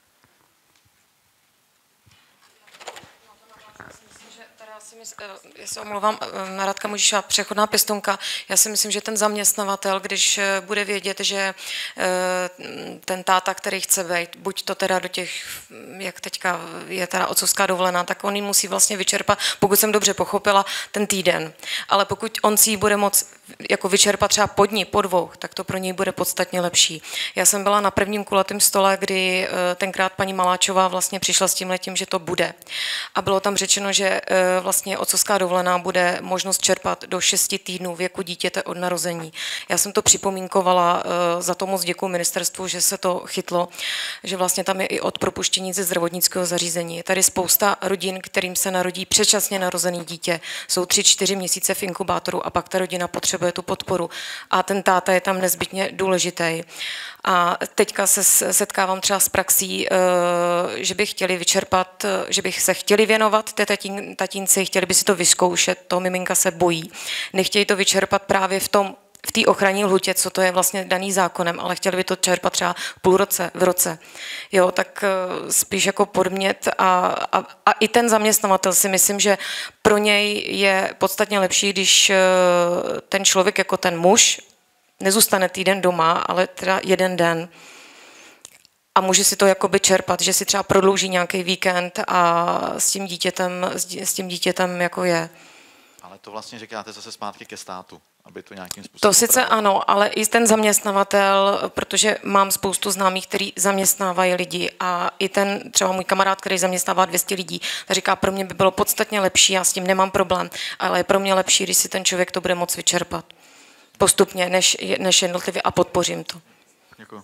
Já se omlouvám, Radka Mužišová, přechodná pěstounka. Já si myslím, že ten zaměstnavatel, když bude vědět, že ten táta, který chce být, buď to teda do těch, jak teďka je teda otcovská dovolená, tak on ji musí vlastně vyčerpat, pokud jsem dobře pochopila, ten týden. Ale pokud on si ji bude moct jako vyčerpat třeba po dni, po dvou, tak to pro něj bude podstatně lepší. Já jsem byla na prvním kulatém stole, kdy tenkrát paní Maláčová vlastně přišla s tímhletím, že to bude. A bylo tam řečeno, že vlastně otcovská dovolená bude možnost čerpat do 6 týdnů věku dítěte od narození. Já jsem to připomínkovala, za to moc děkuji ministerstvu, že se to chytlo, že vlastně tam je i od propuštění ze zdravotnického zařízení. Je tady spousta rodin, kterým se narodí předčasně narozený dítě. Jsou 3-4 měsíce v inkubátoru a pak ta rodina potřebuje tu podporu. A ten táta je tam nezbytně důležitý. A teďka se setkávám třeba s praxí, že by chtěli vyčerpat, že bych se chtěli věnovat té tatínci, chtěli by si to vyzkoušet, toho miminka se bojí. Nechtějí to vyčerpat právě v té ochranní lhůtě, co to je vlastně daný zákonem, ale chtěli by to čerpat třeba půl roce, v roce. Jo, tak spíš jako podmět a i ten zaměstnavatel si myslím, že pro něj je podstatně lepší, když ten člověk jako ten muž nezůstane týden doma, ale teda jeden den a může si to jakoby čerpat, že si třeba prodlouží nějaký víkend a s tím dítětem jako je. Ale to vlastně říkáte zase zpátky ke státu, aby to nějakým způsobem... To sice ano, ale i ten zaměstnavatel, protože mám spoustu známých, který zaměstnávají lidi a i ten třeba můj kamarád, který zaměstnává 200 lidí, tak říká, pro mě by bylo podstatně lepší, já s tím nemám problém, ale je pro mě lepší, když si ten člověk to bude moct vyčerpat postupně, než jednotlivě a podpořím to. Děkuji.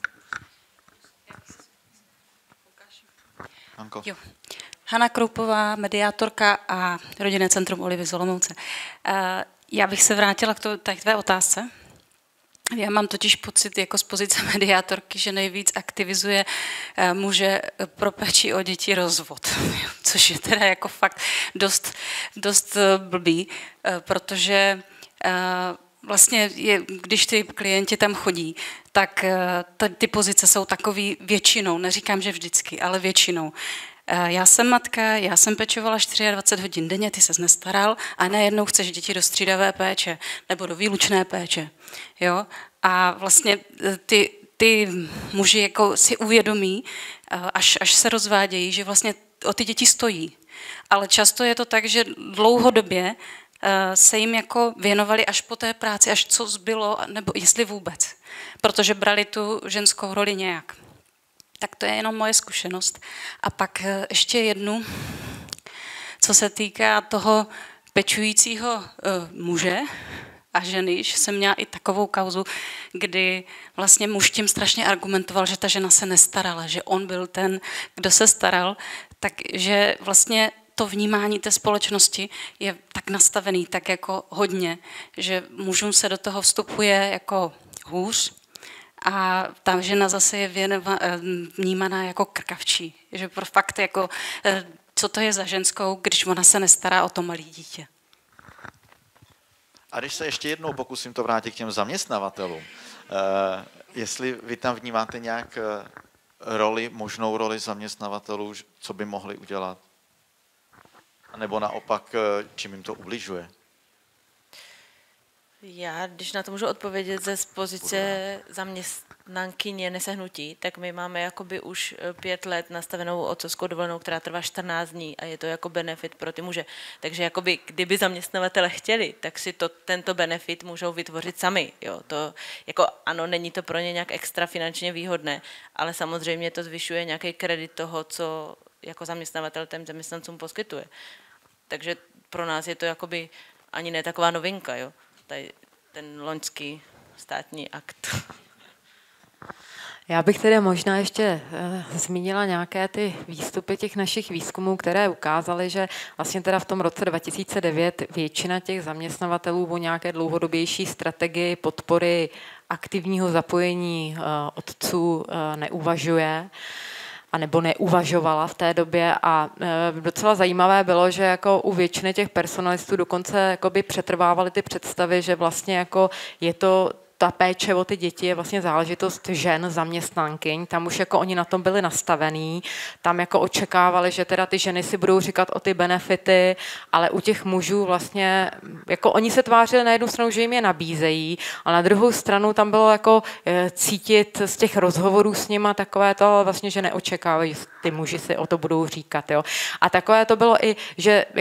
Hanko. Jo. Hana Kroupová, mediátorka a Rodinné centrum Olivy z Olomouce. Já bych se vrátila k tvé otázce. Já mám totiž pocit jako z pozice mediátorky, že nejvíc aktivizuje muže pro péči o děti rozvod, což je teda jako fakt dost blbý, protože vlastně když ty klienti tam chodí, tak ty pozice jsou takový většinou, neříkám, že vždycky, ale většinou. Já jsem matka, já jsem pečovala 24 hodin denně, ty ses nestaral a najednou chceš děti do střídavé péče nebo do výlučné péče. Jo? A vlastně ty muži jako si uvědomí, až se rozvádějí, že vlastně o ty děti stojí. Ale často je to tak, že dlouhodobě se jim jako věnovali až po té práci, až co zbylo, nebo jestli vůbec. Protože brali tu ženskou roli nějak. Tak to je jenom moje zkušenost. A pak ještě jednu, co se týká toho pečujícího muže a ženy, že jsem měla i takovou kauzu, kdy vlastně muž tím strašně argumentoval, že ta žena se nestarala, že on byl ten, kdo se staral, takže vlastně to vnímání té společnosti je tak nastavený, tak jako hodně, že mužům se do toho vstupuje jako hůř a ta žena zase je vnímaná jako krkavčí. Že pro fakt jako, co to je za ženskou, když ona se nestará o to malé dítě. A když se ještě jednou pokusím to vrátit k těm zaměstnavatelům, jestli vy tam vnímáte nějak možnou roli zaměstnavatelů, co by mohli udělat? Nebo naopak, čím jim to ubližuje? Já, když na to můžu odpovědět ze pozice zaměstnankyně nesehnutí, tak my máme jakoby už 5 let nastavenou otcovskou dovolenou, která trvá 14 dní a je to jako benefit pro ty muže. Takže jakoby, kdyby zaměstnavatele chtěli, tak si tento benefit můžou vytvořit sami. Jo, to, jako, ano, není to pro ně nějak extra finančně výhodné, ale samozřejmě to zvyšuje nějaký kredit toho, co jako zaměstnavatel těm zaměstnancům poskytuje. Takže pro nás je to jakoby ani ne taková novinka, jo. Tady ten loňský státní akt. Já bych tedy možná ještě zmínila nějaké ty výstupy těch našich výzkumů, které ukázaly, že vlastně teda v tom roce 2009 většina těch zaměstnavatelů o nějaké dlouhodobější strategii podpory aktivního zapojení otců neuvažuje. A nebo neuvažovala v té době a docela zajímavé bylo, že jako u většiny těch personalistů dokonce jakoby přetrvávaly ty představy, že vlastně jako je to ta péče o ty děti je vlastně záležitost žen, zaměstnankyň, tam už jako oni na tom byli nastavení, tam jako očekávali, že teda ty ženy si budou říkat o ty benefity, ale u těch mužů vlastně, jako oni se tvářili na jednu stranu, že jim je nabízejí, ale na druhou stranu tam bylo jako cítit z těch rozhovorů s nima takové to vlastně, že neočekávají, že ty muži si o to budou říkat, jo. A takové to bylo i, že jako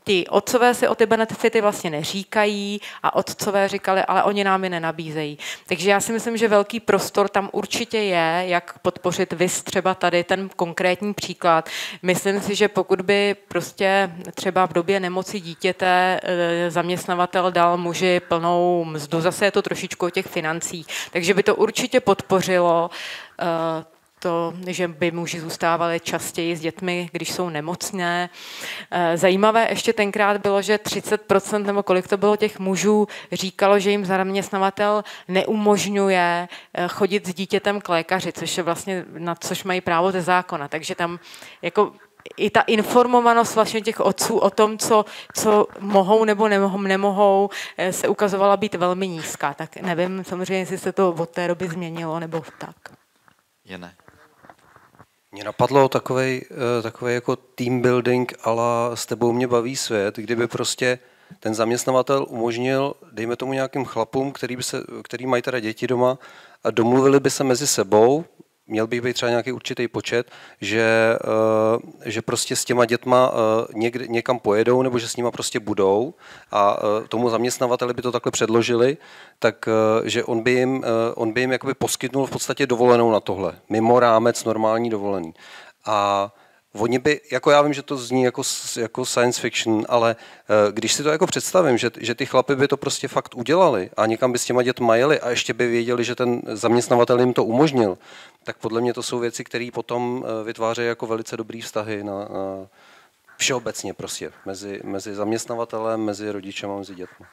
ti otcové si o ty benefity vlastně neříkají a otcové říkali, ale oni nám je nenabízejí. Takže já si myslím, že velký prostor tam určitě je, jak podpořit vys třeba tady ten konkrétní příklad. Myslím si, že pokud by prostě třeba v době nemoci dítěte zaměstnavatel dal muži plnou mzdu, zase je to trošičku o těch financích, takže by to určitě podpořilo to, že by muži zůstávali častěji s dětmi, když jsou nemocné. Zajímavé ještě tenkrát bylo, že 30% nebo kolik to bylo těch mužů říkalo, že jim zaměstnavatel neumožňuje chodit s dítětem k lékaři, což je vlastně na což mají právo ze zákona. Takže tam jako i ta informovanost vlastně těch otců o tom, co mohou nebo nemohou, se ukazovala být velmi nízká. Tak nevím samozřejmě, jestli se to od té doby změnilo nebo tak. Jene. Mně napadlo takovej jako team building ala s tebou mě baví svět, kdyby prostě ten zaměstnavatel umožnil, dejme tomu nějakým chlapům, který mají teda děti doma, a domluvili by se mezi sebou, měl bych být třeba nějaký určitý počet, že prostě s těma dětma někam pojedou nebo že s nima prostě budou a tomu zaměstnavateli by to takhle předložili, tak že on by jim jakoby poskytnul v podstatě dovolenou na tohle, mimo rámec normální dovolený. A oni by, jako já vím, že to zní jako science fiction, ale když si to jako představím, že ty chlapy by to prostě fakt udělali a někam by s těma dětma jeli a ještě by věděli, že ten zaměstnavatel jim to umožnil, tak podle mě to jsou věci, které potom vytvářejí jako velice dobrý vztahy na všeobecně prostě mezi zaměstnavatelem, mezi rodičem a mezi dětmi.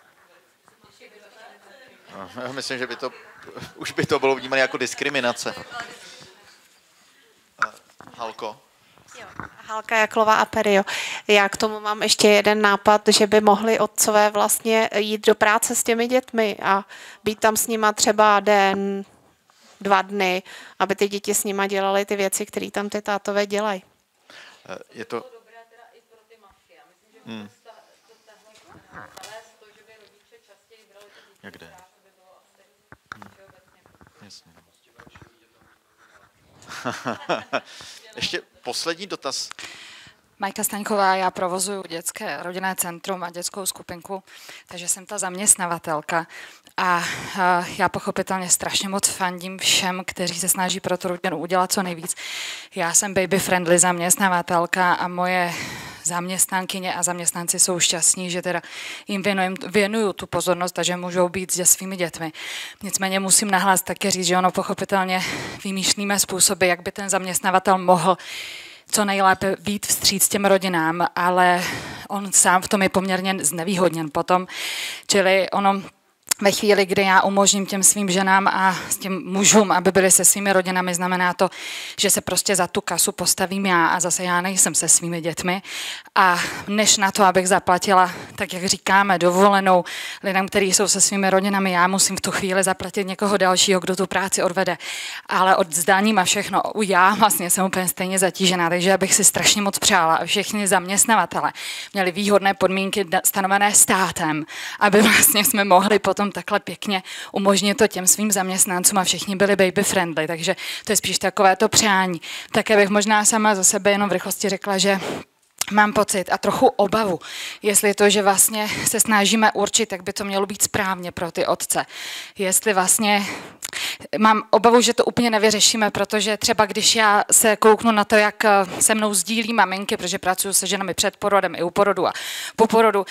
Já myslím, že už by to bylo vnímané jako diskriminace. Halko? Halka Jaklová a Perio. Já k tomu mám ještě jeden nápad, že by mohli otcové vlastně jít do práce s těmi dětmi a být tam s nima třeba den, 2 dny, aby ty děti s nima dělaly ty věci, které tam ty tátové dělají. Je to... Jak jde? Jasně. Ještě poslední dotaz. Majka Staňková, já provozuju dětské rodinné centrum a dětskou skupinku, takže jsem ta zaměstnavatelka a já pochopitelně strašně moc fandím všem, kteří se snaží pro tu rodinu udělat co nejvíc. Já jsem baby-friendly zaměstnavatelka a moje zaměstnankyně a zaměstnanci jsou šťastní, že teda jim věnuju tu pozornost a že můžou být se svými dětmi. Nicméně musím nahlas také říct, že ono pochopitelně vymýšlíme způsoby, jak by ten zaměstnavatel mohl co nejlépe být vstříc těm rodinám, ale on sám v tom je poměrně znevýhodněn potom. Čili ono ve chvíli, kdy já umožním těm svým ženám a těm mužům, aby byli se svými rodinami, znamená to, že se prostě za tu kasu postavím já a zase já nejsem se svými dětmi. A než na to, abych zaplatila, tak jak říkáme, dovolenou lidem, kteří jsou se svými rodinami, já musím v tu chvíli zaplatit někoho dalšího, kdo tu práci odvede. Ale od zdaním a všechno, já vlastně jsem úplně stejně zatížená, takže já bych si strašně moc přála, aby všichni zaměstnavatele měli výhodné podmínky stanovené státem, aby vlastně jsme mohli potom takhle pěkně umožnit to těm svým zaměstnancům a všichni byli baby friendly, takže to je spíš takové to přání. Také bych možná sama za sebe jenom v rychlosti řekla, že mám pocit a trochu obavu, jestli to, že vlastně se snažíme určit, jak by to mělo být správně pro ty otce. Jestli vlastně mám obavu, že to úplně nevyřešíme, protože třeba když já se kouknu na to, jak se mnou sdílí maminky, protože pracuji se ženami před porodem i u porodu a po porodu,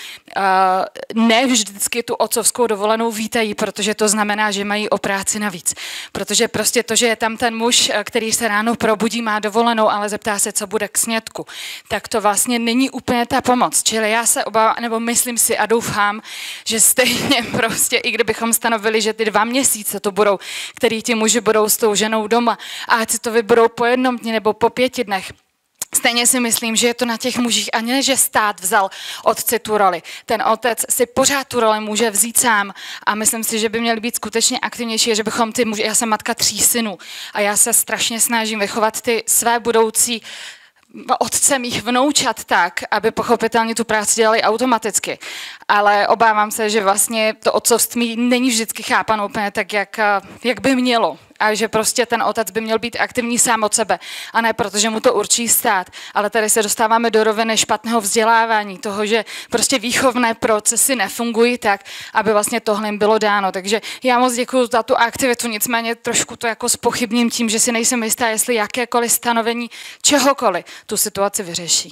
ne vždycky tu otcovskou dovolenou vítají, protože to znamená, že mají o práci navíc. Protože prostě to, že je tam ten muž, který se ráno probudí, má dovolenou, ale zeptá se, co bude k snědku, tak to vlastně není úplně ta pomoc. Čili já se obávám, nebo myslím si a doufám, že stejně prostě, i kdybychom stanovili, že ty 2 měsíce to budou, který ti muži budou s tou ženou doma a ať si to vyberou po 1 dni nebo po 5 dnech. Stejně si myslím, že je to na těch mužích a ne, že stát vzal otci tu roli. Ten otec si pořád tu roli může vzít sám a myslím si, že by měli být skutečně aktivnější, že bychom ty muži, já jsem matka 3 synů a já se strašně snažím vychovat ty své budoucí otce mých vnoučat tak, aby pochopitelně tu práci dělali automaticky. Ale obávám se, že vlastně to otcovství není vždycky chápano úplně tak, jak by mělo. a že prostě ten otec by měl být aktivní sám od sebe a ne protože mu to určí stát. Ale tady se dostáváme do roviny špatného vzdělávání, toho, že prostě výchovné procesy nefungují tak, aby vlastně tohle jim bylo dáno. Takže já moc děkuji za tu aktivitu, nicméně trošku to jako zpochybním tím, že si nejsem jistá, jestli jakékoliv stanovení čehokoliv tu situaci vyřeší.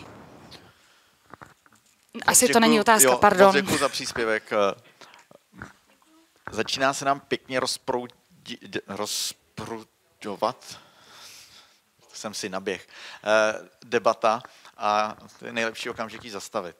Asi to není otázka, pardon. Děkuji za příspěvek. Začíná se nám pěkně rozpruďovat, jsem si naběh, debata a to je nejlepší okamžik ji zastavit.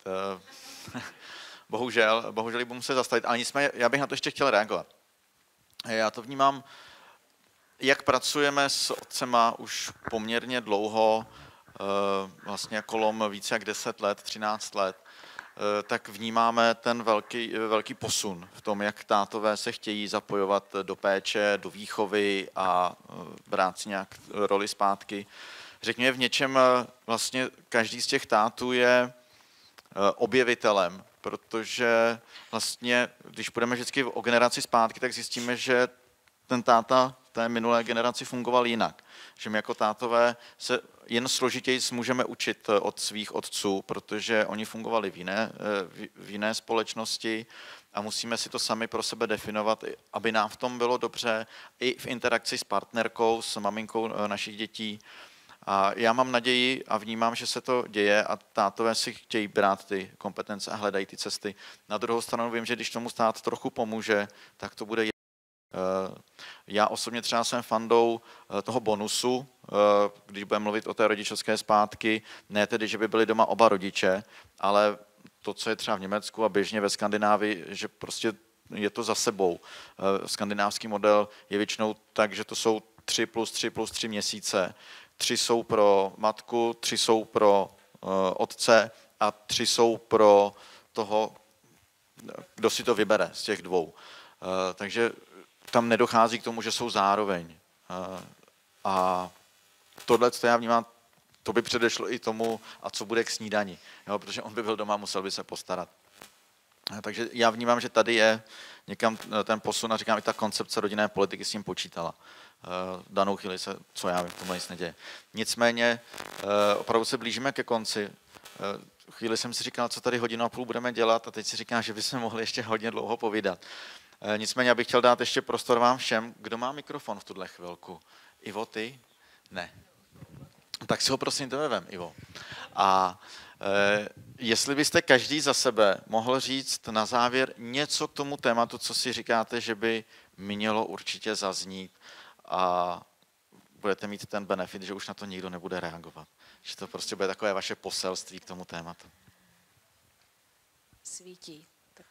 Bohužel ji budu muset zastavit, ale nicméně já bych na to ještě chtěl reagovat. Já to vnímám, jak pracujeme s otcema už poměrně dlouho, vlastně kolem více jak 10 let, 13 let, tak vnímáme ten velký posun v tom, jak tátové se chtějí zapojovat do péče, do výchovy a brát si nějak roli zpátky. Řekněme, v něčem vlastně každý z těch tátů je objevitelem, protože vlastně, když půjdeme vždycky o generaci zpátky, tak zjistíme, že ten táta v té minulé generaci fungoval jinak. Že my jako tátové se jen složitěji můžeme učit od svých otců, protože oni fungovali v jiné společnosti a musíme si to sami pro sebe definovat, aby nám v tom bylo dobře, i v interakci s partnerkou, s maminkou našich dětí. A já mám naději a vnímám, že se to děje a tátové si chtějí brát ty kompetence a hledají ty cesty. Na druhou stranu vím, že když tomu stát trochu pomůže, tak to bude. Já osobně třeba jsem fandou toho bonusu, když budeme mluvit o té rodičovské zpátky, ne tedy, že by byli doma oba rodiče, ale to, co je třeba v Německu a běžně ve Skandinávii, že prostě je to za sebou. Skandinávský model je většinou tak, že to jsou 3 plus 3 měsíce. 3 jsou pro matku, 3 jsou pro otce a 3 jsou pro toho, kdo si to vybere z těch 2. Takže tam nedochází k tomu, že jsou zároveň. A tohle, co já vnímám, to by předešlo i tomu, a co bude k snídani. Jo, protože on by byl doma, musel by se postarat. Takže já vnímám, že tady je někam ten posun a říkám, i ta koncepce rodinné politiky s tím počítala. V danou chvíli se, co já vím, tomu nic neděje. Nicméně opravdu se blížíme ke konci. Chvíli jsem si říkal, co tady 1,5 hodiny budeme dělat a teď si říkám, že bychom mohli ještě hodně dlouho povídat. Nicméně bych chtěl dát ještě prostor vám všem. Kdo má mikrofon v tuhle chvilku? Ivo, ty? Ne. Tak si ho prosím tebe vem, Ivo. A jestli byste každý za sebe mohl říct na závěr něco k tomu tématu, co si říkáte, že by mělo určitě zaznít a budete mít ten benefit, že už na to nikdo nebude reagovat. Že to prostě bude takové vaše poselství k tomu tématu. Svítí.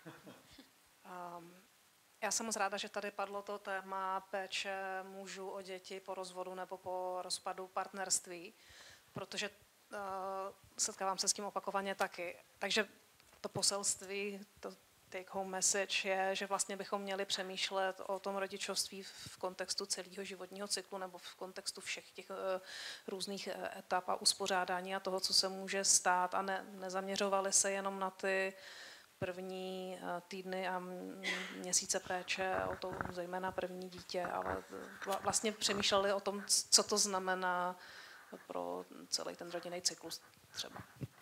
Já jsem moc ráda, že tady padlo to téma péče mužů o děti po rozvodu nebo po rozpadu partnerství, protože setkávám se s tím opakovaně taky. Takže to poselství, to take home message je, že vlastně bychom měli přemýšlet o tom rodičovství v kontextu celého životního cyklu nebo v kontextu všech těch různých etap a uspořádání a toho, co se může stát a nezaměřovali se jenom na ty první týdny a měsíce péče o to zejména první dítě, ale vlastně přemýšleli o tom, co to znamená pro celý ten rodinný cyklus třeba.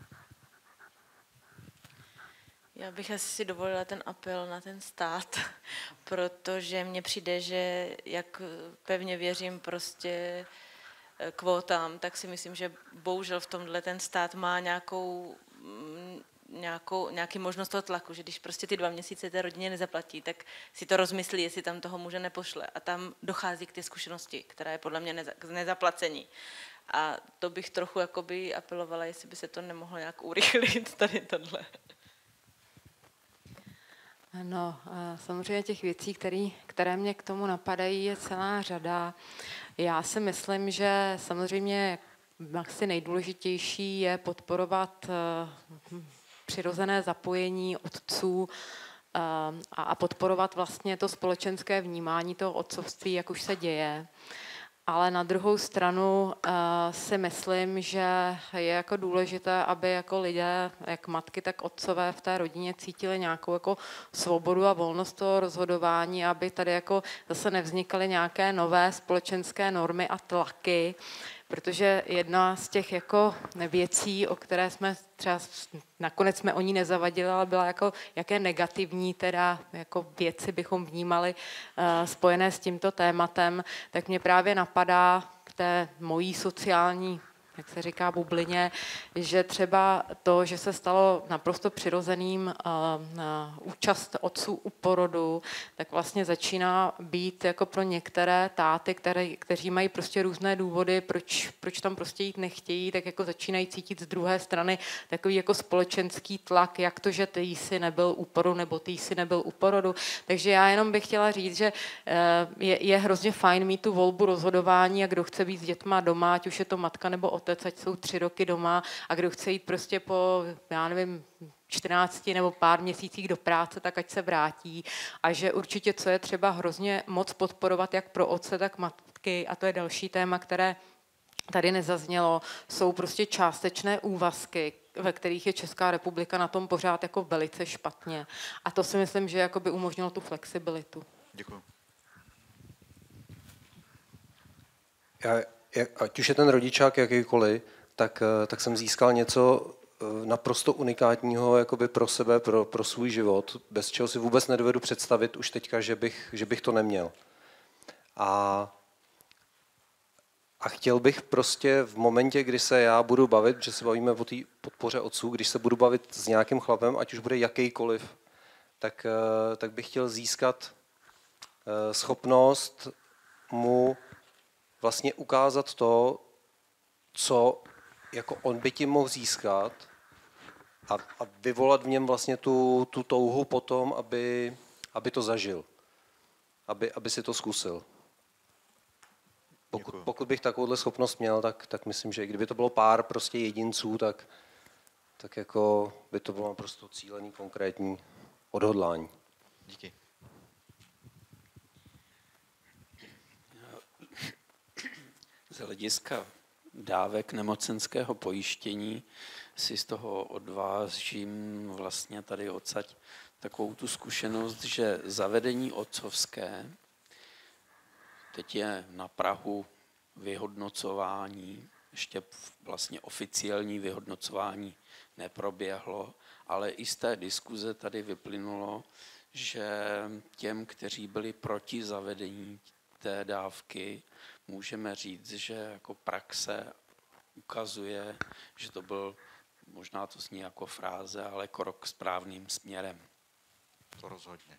Já bych asi si dovolila ten apel na ten stát, protože mně přijde, že jak pevně věřím prostě kvótám, tak si myslím, že bohužel v tomhle ten stát má nějaký možnost toho tlaku, že když prostě ty 2 měsíce té rodině nezaplatí, tak si to rozmyslí, jestli tam toho muže nepošle. A tam dochází k té zkušenosti, která je podle mě k nezaplacení. A to bych trochu jakoby apelovala, jestli by se to nemohlo nějak urychlit, tady tohle. No, samozřejmě těch věcí, které mě k tomu napadají, je celá řada. Já si myslím, že samozřejmě asi nejdůležitější je podporovat přirozené zapojení otců a podporovat vlastně to společenské vnímání toho otcovství, jak už se děje. ale na druhou stranu si myslím, že je jako důležité, aby jako lidé, jak matky, tak otcové v té rodině cítili nějakou jako svobodu a volnost toho rozhodování, aby tady jako zase nevznikaly nějaké nové společenské normy a tlaky, protože jedna z těch jako věcí, o které jsme třeba nakonec jsme o ní nezavadili, ale byla jako jaké negativní teda jako věci bychom vnímali spojené s tímto tématem, tak mě právě napadá k té mojí sociální, jak se říká, bublině, že třeba to, že se stalo naprosto přirozeným účast otců u porodu, tak vlastně začíná být jako pro některé táty, kteří mají prostě různé důvody, proč tam prostě jít nechtějí, tak jako začínají cítit z druhé strany takový jako společenský tlak, jak to, že ty jsi nebyl u porodu, nebo ty jsi nebyl u porodu. Takže já jenom bych chtěla říct, že je hrozně fajn mít tu volbu rozhodování a kdo chce být s dětma doma, ať už je to matka nebo otec, ať jsou 3 roky doma a kdo chce jít prostě po, já nevím, 14 nebo pár měsících do práce, tak ať se vrátí. A že určitě, co je třeba hrozně moc podporovat jak pro otce, tak matky, a to je další téma, které tady nezaznělo, jsou prostě částečné úvazky, ve kterých je Česká republika na tom pořád jako velice špatně. A to si myslím, že jako by umožnilo tu flexibilitu. Děkuji. Ať už je ten rodičák jakýkoliv, tak jsem získal něco naprosto unikátního jakoby pro sebe, pro svůj život, bez čeho si vůbec nedovedu představit už teďka, že bych to neměl. A chtěl bych prostě v momentě, kdy se já budu bavit, že se bavíme o té podpoře otců, když se budu bavit s nějakým chlapem, ať už bude jakýkoliv, tak bych chtěl získat schopnost mu vlastně ukázat to, co jako on by ti mohl získat a vyvolat v něm vlastně tu touhu potom, aby to zažil, aby si to zkusil. Pokud bych takovouhle schopnost měl, tak myslím, že kdyby to bylo pár prostě jedinců, tak jako by to bylo naprosto cílený, konkrétní odhodlání. Díky. Z hlediska dávek nemocenského pojištění si z toho odvážím vlastně tady odsaď takovou tu zkušenost, že zavedení otcovské teď je na prahu vyhodnocování, ještě vlastně oficiální vyhodnocování neproběhlo, ale i z té diskuze tady vyplynulo, že těm, kteří byli proti zavedení té dávky, můžeme říct, že jako praxe ukazuje, že to byl, možná to zní jako fráze, ale krok správným směrem. To rozhodně.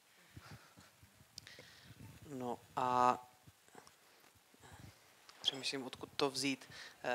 No a přemýšlím, odkud to vzít.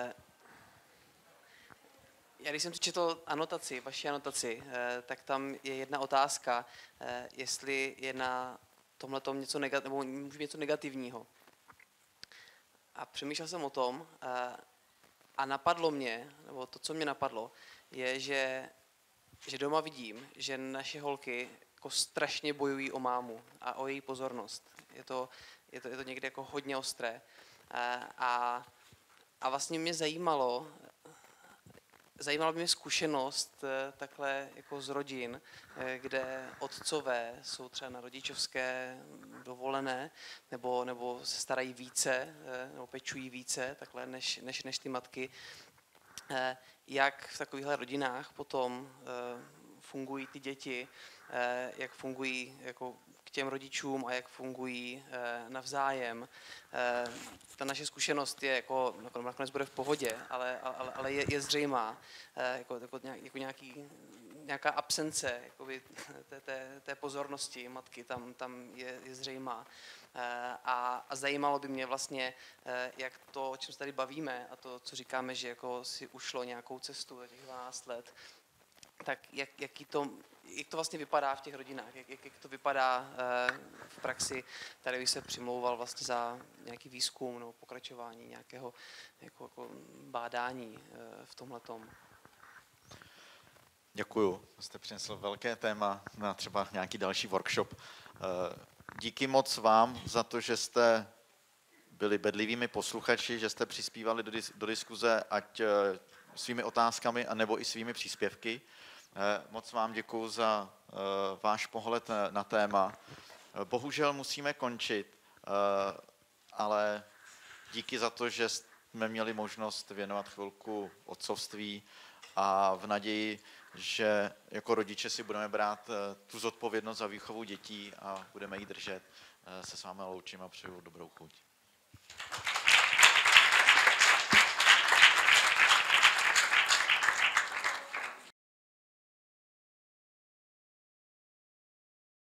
Já když jsem si četl vaši anotaci, tak tam je jedna otázka, jestli je na tomhletom něco negativního. A přemýšlel jsem o tom a napadlo mě, nebo to, co mě napadlo, je, že doma vidím, že naše holky jako strašně bojují o mámu a o její pozornost. Je to někde jako hodně ostré. A vlastně mě zajímala by mě zkušenost takhle jako z rodin, kde otcové jsou třeba na rodičovské dovolené, nebo se starají více, nebo pečují více, takhle než ty matky. Jak v takovýchhle rodinách potom fungují ty děti, jak fungují jako k těm rodičům a jak fungují navzájem. Ta naše zkušenost je jako nakonec bude v pohodě, ale je zřejmá, jako nějaká absence jakoby, té pozornosti matky tam je zřejmá. A zajímalo by mě vlastně, jak to, o čem se tady bavíme a to, co říkáme, že jako si ušlo nějakou cestu za těch 12 let, tak jak to vlastně vypadá v těch rodinách, jak to vypadá v praxi. Tady bych se přimlouval vlastně za nějaký výzkum nebo pokračování nějakého jako bádání v tomhletom. Děkuju, jste přinesl velké téma na třeba nějaký další workshop. Díky moc vám za to, že jste byli bedlivými posluchači, že jste přispívali do diskuze, ať svými otázkami, anebo i svými příspěvky. Moc vám děkuji za váš pohled na téma. Bohužel musíme končit, ale díky za to, že jsme měli možnost věnovat chvilku otcovství a v naději, že jako rodiče si budeme brát tu zodpovědnost za výchovu dětí a budeme ji držet, se s vámi loučím a přeju dobrou chuť.